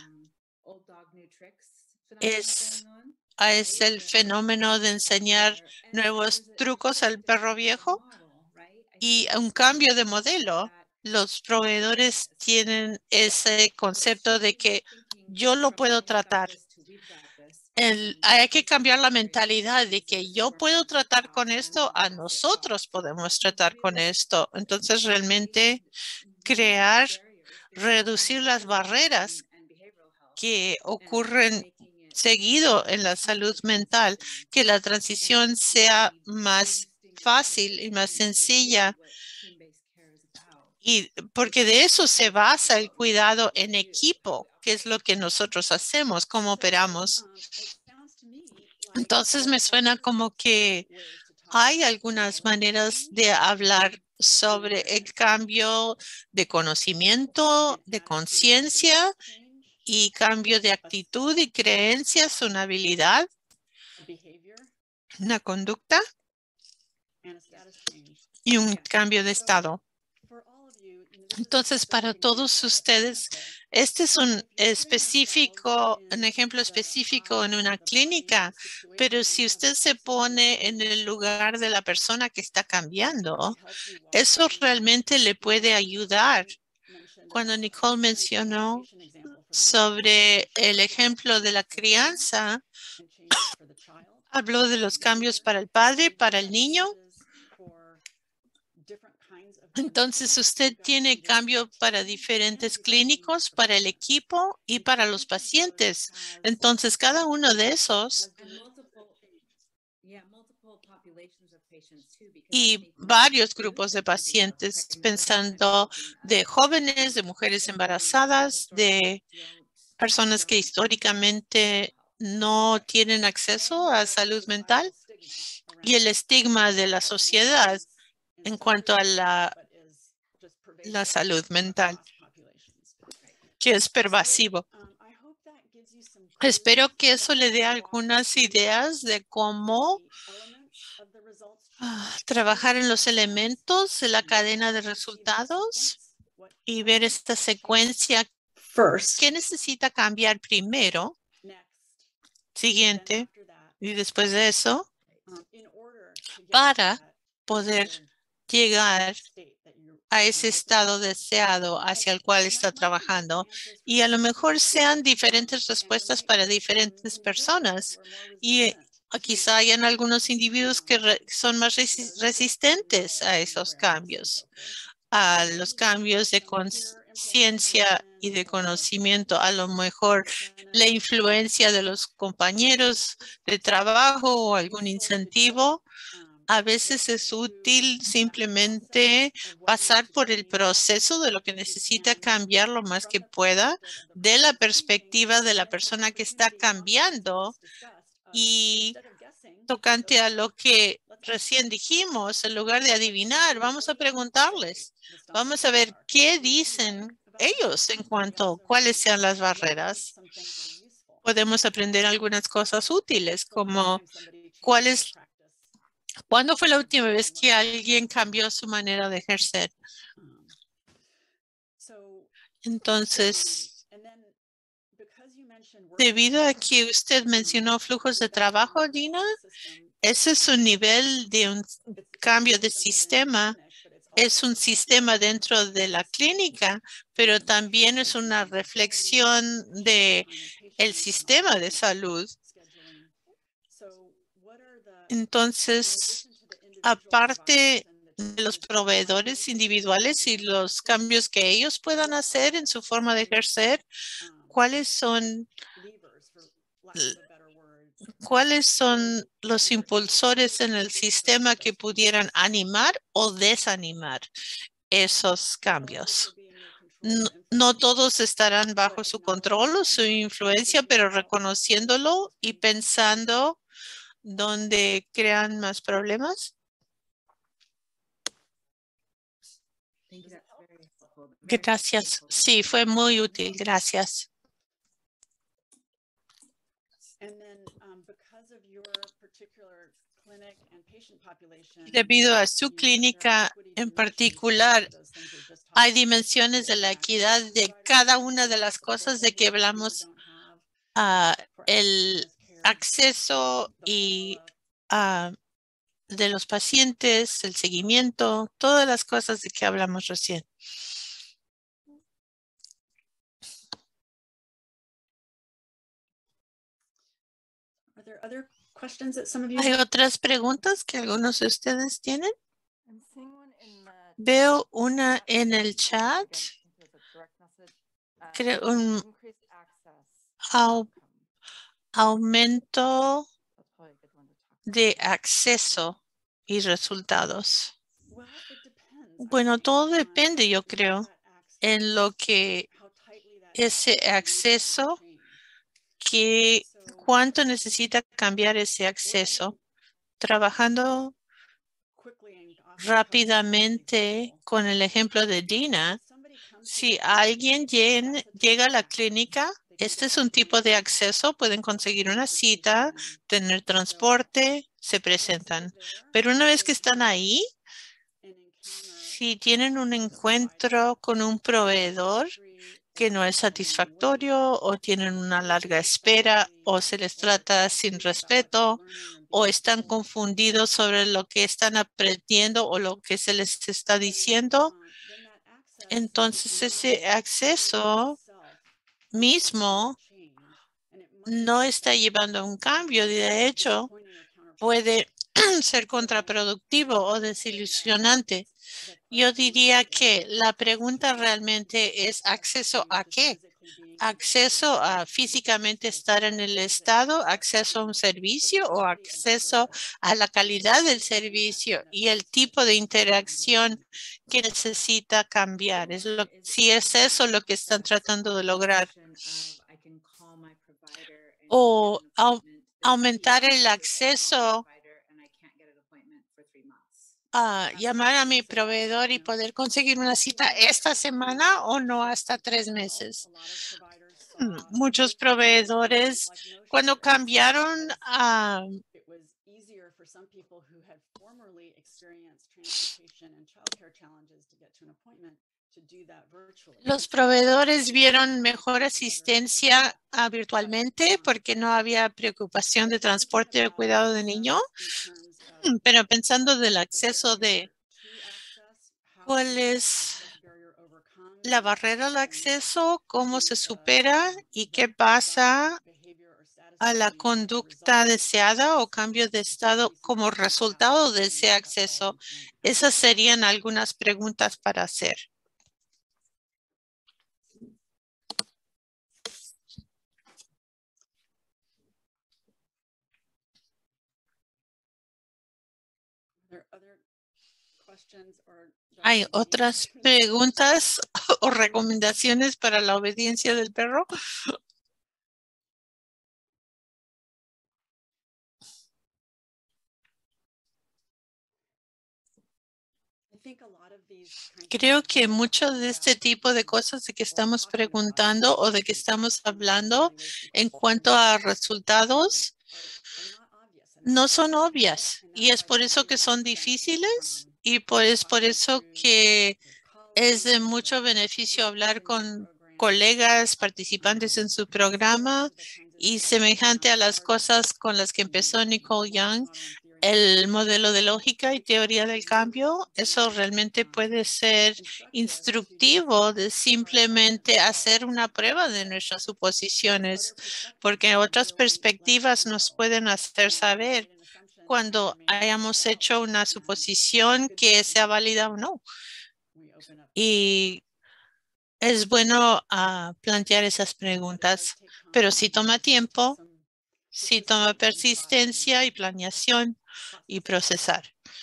es el fenómeno de enseñar nuevos trucos al perro viejo y un cambio de modelo. Los proveedores tienen ese concepto de que yo lo puedo tratar. Hay que cambiar la mentalidad de que yo puedo tratar con esto, a nosotros podemos tratar con esto. Entonces, realmente reducir las barreras que ocurren seguido en la salud mental, que la transición sea más fácil y más sencilla Y porque de eso se basa el cuidado en equipo, que es lo que nosotros hacemos, cómo operamos. Entonces me suena como que hay algunas maneras de hablar sobre el cambio de conocimiento, de conciencia y cambio de actitud y creencias, una habilidad, una conducta y un cambio de estado. Entonces, para todos ustedes, este es un ejemplo específico en una clínica, pero si usted se pone en el lugar de la persona que está cambiando, eso realmente le puede ayudar. Cuando Nicole mencionó sobre el ejemplo de la crianza, habló de los cambios para el padre, para el niño. Entonces, usted tiene cambio para diferentes clínicos, para el equipo y para los pacientes. Entonces, cada uno de esos y varios grupos de pacientes, pensando de jóvenes, de mujeres embarazadas, de personas que históricamente no tienen acceso a salud mental y el estigma de la sociedad en cuanto a la salud mental, que es pervasivo. Espero que eso le dé algunas ideas de cómo trabajar en los elementos de la cadena de resultados y ver esta secuencia. ¿Qué necesita cambiar primero? Siguiente. Y después de eso, para poder llegar a ese estado deseado hacia el cual está trabajando. Y a lo mejor sean diferentes respuestas para diferentes personas. Y quizá hayan algunos individuos que son más resistentes a esos cambios, a los cambios de conciencia y de conocimiento. A lo mejor la influencia de los compañeros de trabajo o algún incentivo. A veces es útil simplemente pasar por el proceso de lo que necesita cambiar lo más que pueda de la perspectiva de la persona que está cambiando y tocante a lo que recién dijimos, en lugar de adivinar, vamos a preguntarles, vamos a ver qué dicen ellos en cuanto a cuáles sean las barreras. Podemos aprender algunas cosas útiles como cuáles. ¿Cuándo fue la última vez que alguien cambió su manera de ejercer? Entonces, debido a que usted mencionó flujos de trabajo, Dina, ese es un nivel de un cambio de sistema. Es un sistema dentro de la clínica, pero también es una reflexión de el sistema de salud. Entonces, aparte de los proveedores individuales y los cambios que ellos puedan hacer en su forma de ejercer, ¿cuáles son los impulsores en el sistema que pudieran animar o desanimar esos cambios? No todos estarán bajo su control o su influencia, pero reconociéndolo y pensando dónde crean más problemas. Gracias. Sí, fue muy útil. Gracias. Debido a su clínica en particular, hay dimensiones de la equidad de cada una de las cosas de que hablamos, el acceso y de los pacientes, el seguimiento, todas las cosas de que hablamos recién. ¿Hay otras preguntas que algunos de ustedes tienen? Veo una en el chat. Creo un aumento de acceso y resultados. Bueno, todo depende, yo creo, en lo que ese acceso, que cuánto necesita cambiar ese acceso. Trabajando rápidamente con el ejemplo de Dina, si alguien llega a la clínica, este es un tipo de acceso, pueden conseguir una cita, tener transporte, se presentan. Pero una vez que están ahí, si tienen un encuentro con un proveedor que no es satisfactorio o tienen una larga espera o se les trata sin respeto o están confundidos sobre lo que están aprendiendo o lo que se les está diciendo, entonces ese acceso mismo no está llevando a un cambio. De hecho, puede ser contraproductivo o desilusionante. Yo diría que la pregunta realmente es ¿acceso a qué? ¿Acceso a físicamente estar en el estado? ¿Acceso a un servicio o acceso a la calidad del servicio y el tipo de interacción que necesita cambiar? Si es eso lo que están tratando de lograr. O aumentar el acceso a llamar a mi proveedor y poder conseguir una cita esta semana o no hasta 3 meses. Muchos proveedores, cuando cambiaron a los proveedores vieron mejor asistencia virtualmente porque no había preocupación de transporte o cuidado de niño. Pero pensando del acceso de cuál es la barrera al acceso, cómo se supera y qué pasa a la conducta deseada o cambio de estado como resultado de ese acceso. Esas serían algunas preguntas para hacer. ¿Hay otras preguntas o recomendaciones para la obediencia del perro? Creo que mucho de este tipo de cosas de que estamos preguntando o de que estamos hablando en cuanto a resultados no son obvias y es por eso que son difíciles y es por eso que es de mucho beneficio hablar con colegas participantes en su programa y semejante a las cosas con las que empezó Nicole Young, el modelo de lógica y teoría del cambio. Eso realmente puede ser instructivo de simplemente hacer una prueba de nuestras suposiciones, porque otras perspectivas nos pueden hacer saber cuando hayamos hecho una suposición que sea válida o no. Y es bueno plantear esas preguntas, pero sí toma tiempo, sí toma persistencia y planeación y procesar.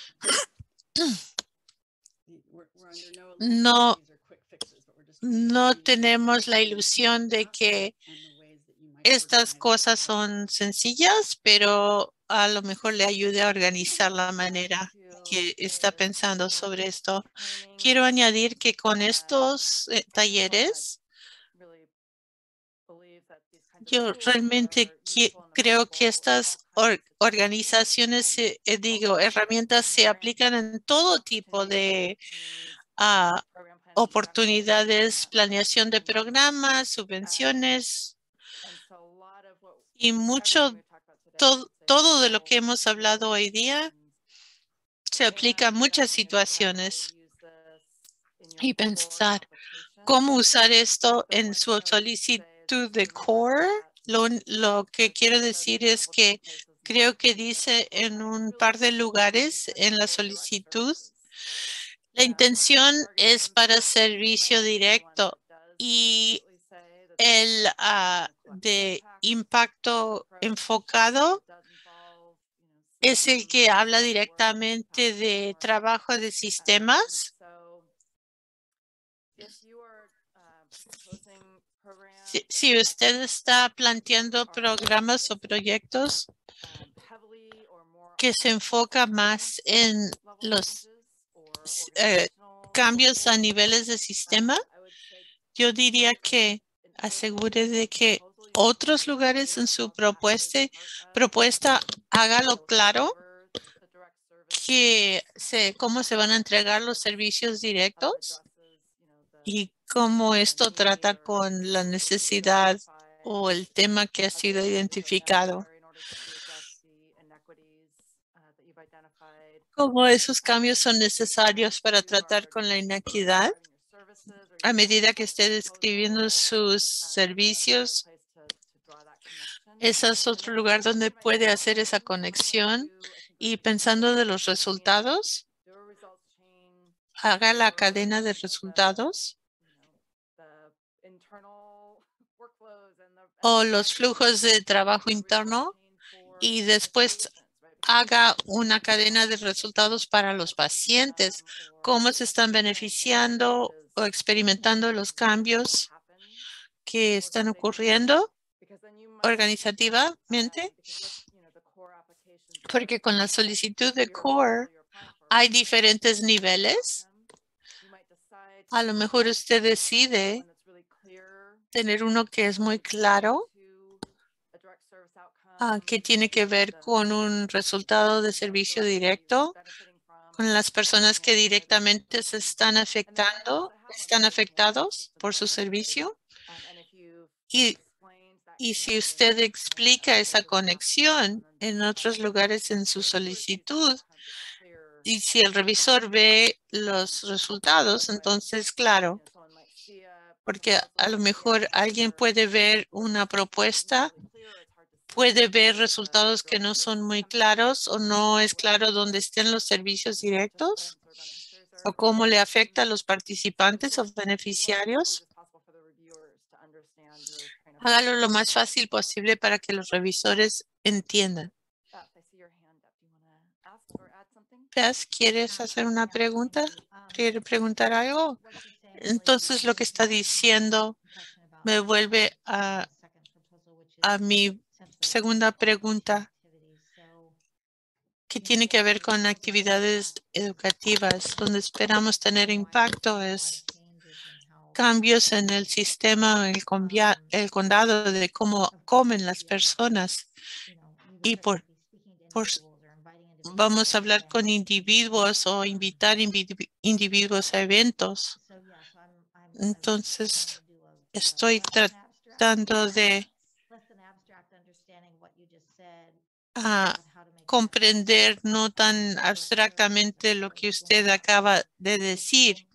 No, no tenemos la ilusión de que estas cosas son sencillas, pero a lo mejor le ayude a organizar la manera que está pensando sobre esto. Quiero añadir que con estos talleres, yo realmente creo que estas organizaciones, herramientas se aplican en todo tipo de ah, oportunidades, planeación de programas, subvenciones y todo de lo que hemos hablado hoy día se aplica a muchas situaciones y pensar cómo usar esto en su solicitud de core. Lo que quiero decir es que creo que dice en un par de lugares en la solicitud, la intención es para servicio directo y el de impacto enfocado es el que habla directamente de trabajo de sistemas Si usted está planteando programas o proyectos que se enfoca más en los cambios a niveles de sistema, yo diría que asegure de que otros lugares en su propuesta hágalo claro que cómo se van a entregar los servicios directos y cómo esto trata con la necesidad o el tema que ha sido identificado. Cómo esos cambios son necesarios para tratar con la inequidad. A medida que esté describiendo sus servicios, ese es otro lugar donde puede hacer esa conexión. Y pensando de los resultados, haga la cadena de resultados o los flujos de trabajo interno y después haga una cadena de resultados para los pacientes, cómo se están beneficiando o experimentando los cambios que están ocurriendo organizativamente, porque con la solicitud de CORE hay diferentes niveles. A lo mejor usted decide tener uno que es muy claro, que tiene que ver con un resultado de servicio directo, con las personas que directamente se están afectados por su servicio. Y si usted explica esa conexión en otros lugares en su solicitud, y si el revisor ve los resultados, entonces, claro, porque a lo mejor alguien puede ver una propuesta, puede ver resultados que no son muy claros o no es claro dónde estén los servicios directos o cómo le afecta a los participantes o beneficiarios. Hágalo lo más fácil posible para que los revisores entiendan. Paz, ¿quieres hacer una pregunta? ¿Quiere preguntar algo? Entonces lo que está diciendo me vuelve a mi segunda pregunta, que tiene que ver con actividades educativas, donde esperamos tener impacto es cambios en el sistema, el condado de cómo comen las personas. Y vamos a hablar con individuos o invitar individuos a eventos. Entonces, estoy tratando de comprender no tan abstractamente lo que usted acaba de decir.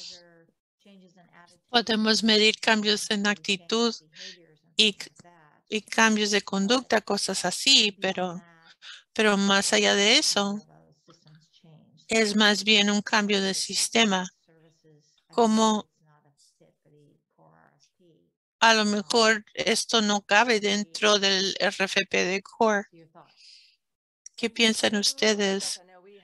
Podemos medir cambios en actitud y cambios de conducta, cosas así, pero más allá de eso, es más bien un cambio de sistema, como a lo mejor esto no cabe dentro del RFP de CORE. ¿Qué piensan ustedes?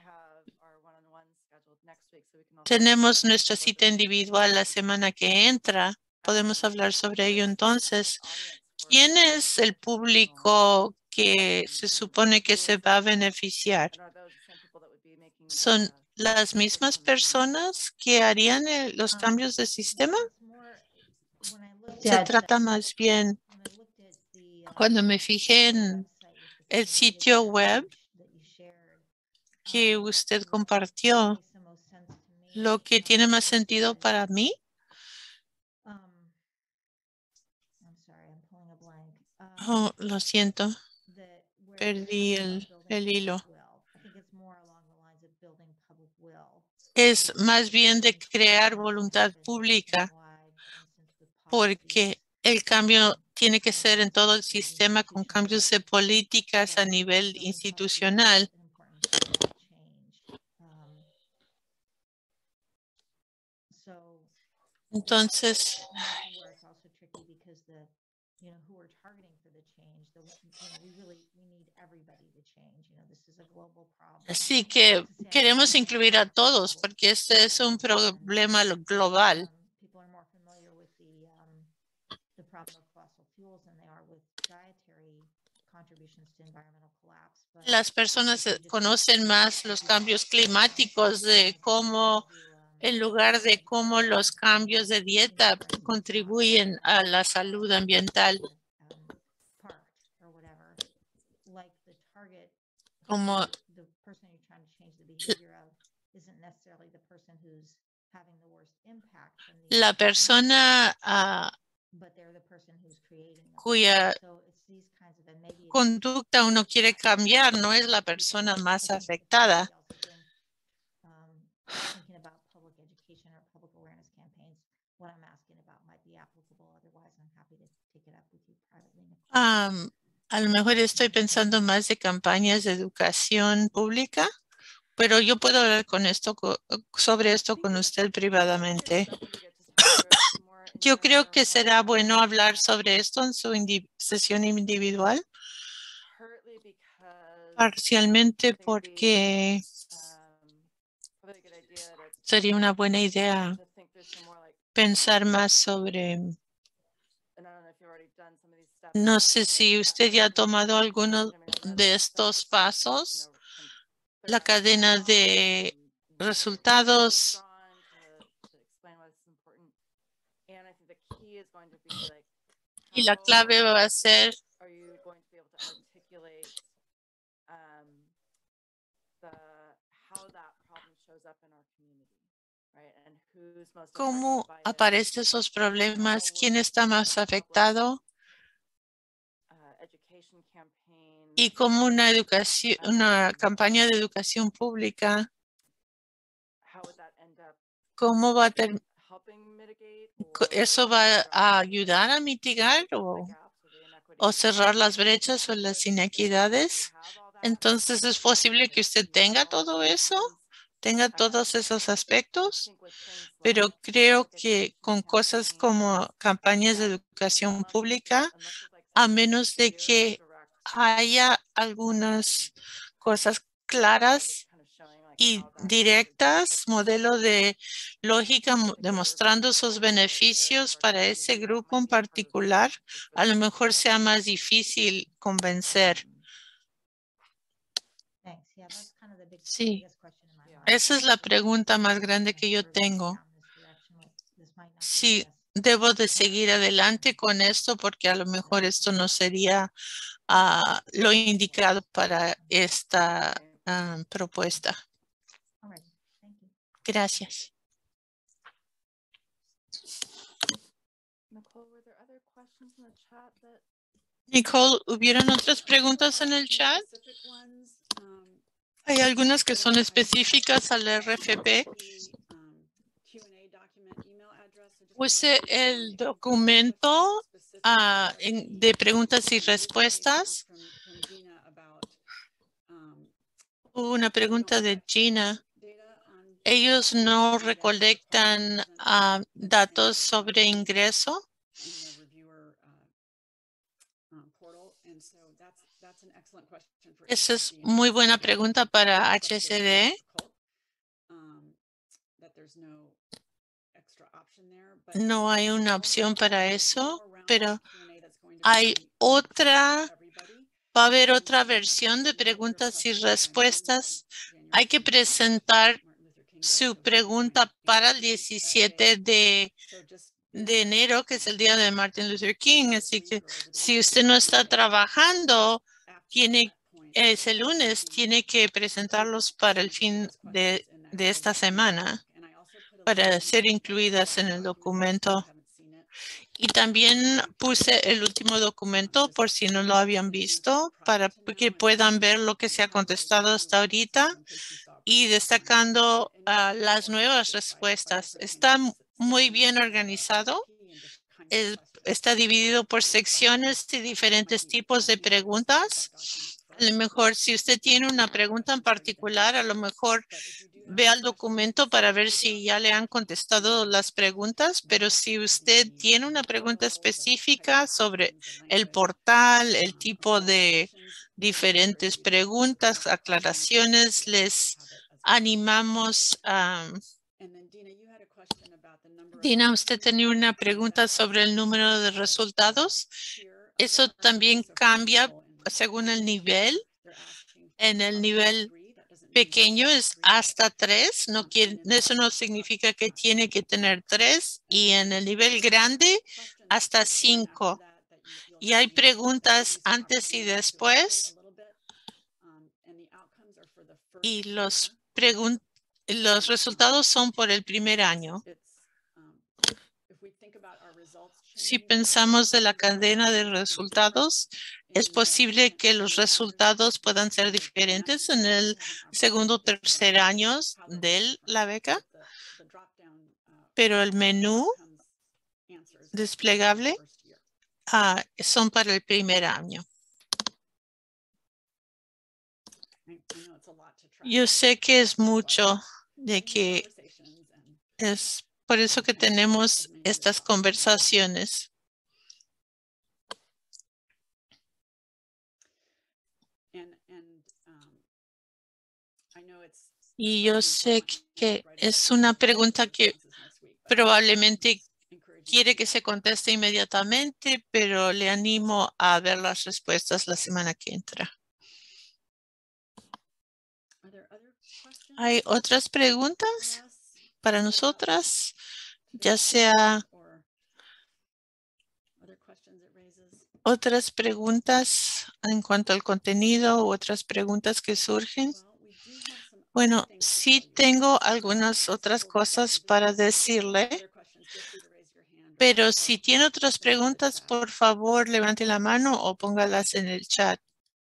Tenemos nuestra cita individual la semana que entra. Podemos hablar sobre ello entonces. ¿Quién es el público que se supone que se va a beneficiar? ¿Son las mismas personas que harían los cambios de sistema? Se trata más bien, cuando me fijé en el sitio web que usted compartió, lo que tiene más sentido para mí lo siento, perdí el hilo. Es más bien de crear voluntad pública, porque el cambio tiene que ser en todo el sistema con cambios de políticas a nivel institucional. Entonces, así que queremos incluir a todos porque este es un problema global. las personas conocen más los cambios climáticos, de cómo, en lugar de cómo los cambios de dieta contribuyen a la salud ambiental. Como la persona cuya conducta uno quiere cambiar no es la persona más afectada. A lo mejor estoy pensando más de campañas de educación pública, pero yo puedo hablar sobre esto con usted privadamente. Yo creo que será bueno hablar sobre esto en su sesión individual, parcialmente porque sería una buena idea pensar más sobre. No sé si usted ya ha tomado alguno de estos pasos, la cadena de resultados. Y la clave va a ser cómo aparecen esos problemas, quién está más afectado y cómo una campaña de educación pública, cómo va a eso va a ayudar a mitigar o cerrar las brechas o las inequidades. Entonces es posible que usted tenga todo eso, tenga todos esos aspectos, pero creo que con cosas como campañas de educación pública, a menos de que haya algunas cosas claras y directas, modelo de lógica demostrando sus beneficios para ese grupo en particular, a lo mejor sea más difícil convencer. Sí, esa es la pregunta más grande que yo tengo. Sí, debo de seguir adelante con esto porque a lo mejor esto no sería lo indicado para esta propuesta. Gracias. Nicole, ¿hubieron otras preguntas en el chat? Hay algunas que son específicas al RFP. Use el documento de preguntas y respuestas. Hubo una pregunta de Gina. Ellos no recolectan datos sobre ingreso. Esa es muy buena pregunta para HCD. No hay una opción para eso, pero hay otra. Va a haber otra versión de preguntas y respuestas. Hay que presentar su pregunta para el 17 de enero, que es el día de Martin Luther King. Así que si usted no está trabajando, ese lunes tiene que presentarlos para el fin de esta semana para ser incluidas en el documento. Y también puse el último documento por si no lo habían visto para que puedan ver lo que se ha contestado hasta ahorita y destacando las nuevas respuestas. Está muy bien organizado. Está dividido por secciones y diferentes tipos de preguntas. A lo mejor si usted tiene una pregunta en particular, a lo mejor vea el documento para ver si ya le han contestado las preguntas, pero si usted tiene una pregunta específica sobre el portal, el tipo de diferentes preguntas, aclaraciones, les animamos a. Dina, usted tenía una pregunta sobre el número de resultados. Eso también cambia según el nivel. En el nivel pequeño es hasta 3. Eso no significa que tiene que tener 3. Y en el nivel grande hasta 5. Y hay preguntas antes y después. Y los resultados son por el primer año. Si pensamos de la cadena de resultados, es posible que los resultados puedan ser diferentes en el segundo o tercer año de la beca, pero el menú desplegable son para el primer año. Yo sé que es mucho de que es por eso que tenemos estas conversaciones. Y yo sé que es una pregunta que probablemente quiere que se conteste inmediatamente, pero le animo a ver las respuestas la semana que entra. ¿Hay otras preguntas para nosotras? Ya sea otras preguntas en cuanto al contenido u otras preguntas que surgen. Bueno, sí tengo algunas otras cosas para decirle, pero si tiene otras preguntas, por favor, levante la mano o póngalas en el chat.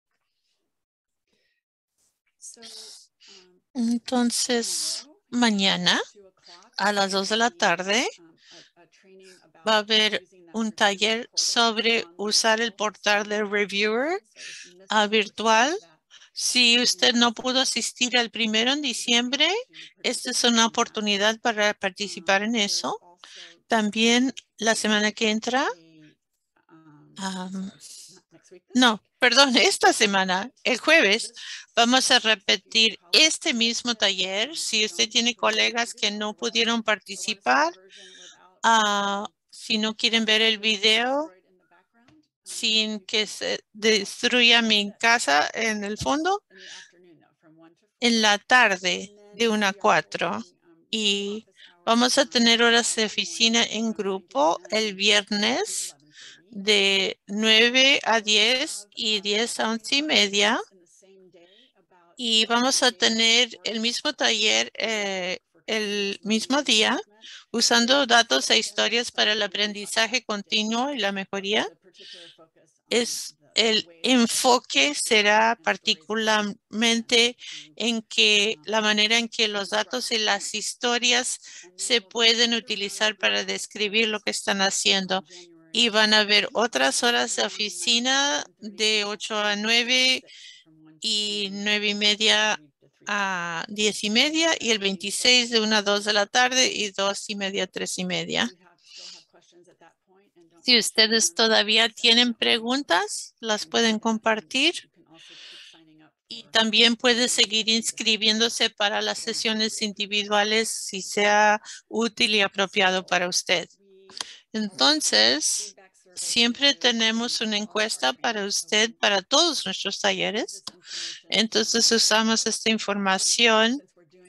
Entonces, mañana a las 2 de la tarde va a haber un taller sobre usar el portal de Reviewer virtual. Si usted no pudo asistir al primero en diciembre, esta es una oportunidad para participar en eso. También la semana que entra, no, perdón, esta semana, el jueves, vamos a repetir este mismo taller. Si usted tiene colegas que no pudieron participar, si no quieren ver el video sin que se destruya mi casa en el fondo, en la tarde de 1 a 4. Y vamos a tener horas de oficina en grupo el viernes de 9 a 10 y 10 a 11:30. Y vamos a tener el mismo taller el mismo día usando datos e historias para el aprendizaje continuo y la mejoría. El enfoque será particularmente en que la manera en que los datos y las historias se pueden utilizar para describir lo que están haciendo. Y van a haber otras horas de oficina de 8 a 9 y 9:30 a 10:30 y el 26 de 1 a 2 de la tarde y 2:30 a 3:30. Si ustedes todavía tienen preguntas, las pueden compartir. Y también puede seguir inscribiéndose para las sesiones individuales si sea útil y apropiado para usted. Entonces, siempre tenemos una encuesta para usted para todos nuestros talleres. Entonces, usamos esta información,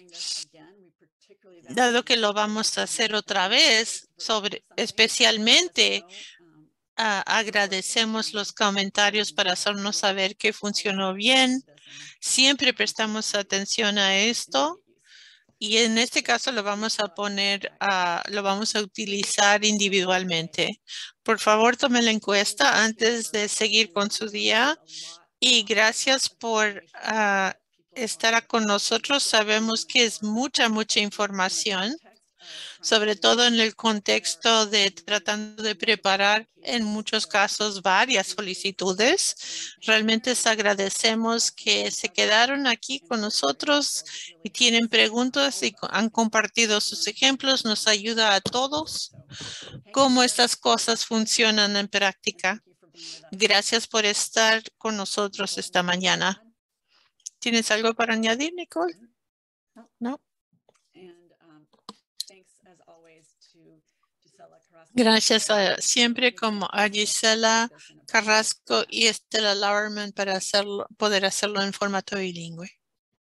dado que lo vamos a hacer otra vez, especialmente agradecemos los comentarios para hacernos saber que funcionó bien. Siempre prestamos atención a esto. Y en este caso lo vamos a lo vamos a utilizar individualmente. Por favor, tome la encuesta antes de seguir con su día. Y gracias por estar con nosotros. Sabemos que es mucha información, sobre todo en el contexto de tratando de preparar en muchos casos varias solicitudes. Realmente les agradecemos que se quedaron aquí con nosotros y tienen preguntas y han compartido sus ejemplos. Nos ayuda a todos cómo estas cosas funcionan en práctica. Gracias por estar con nosotros esta mañana. ¿Tienes algo para añadir, Nicole? No. Gracias siempre como a Gisela Carrasco y Estela Lauerman para poder hacerlo en formato bilingüe.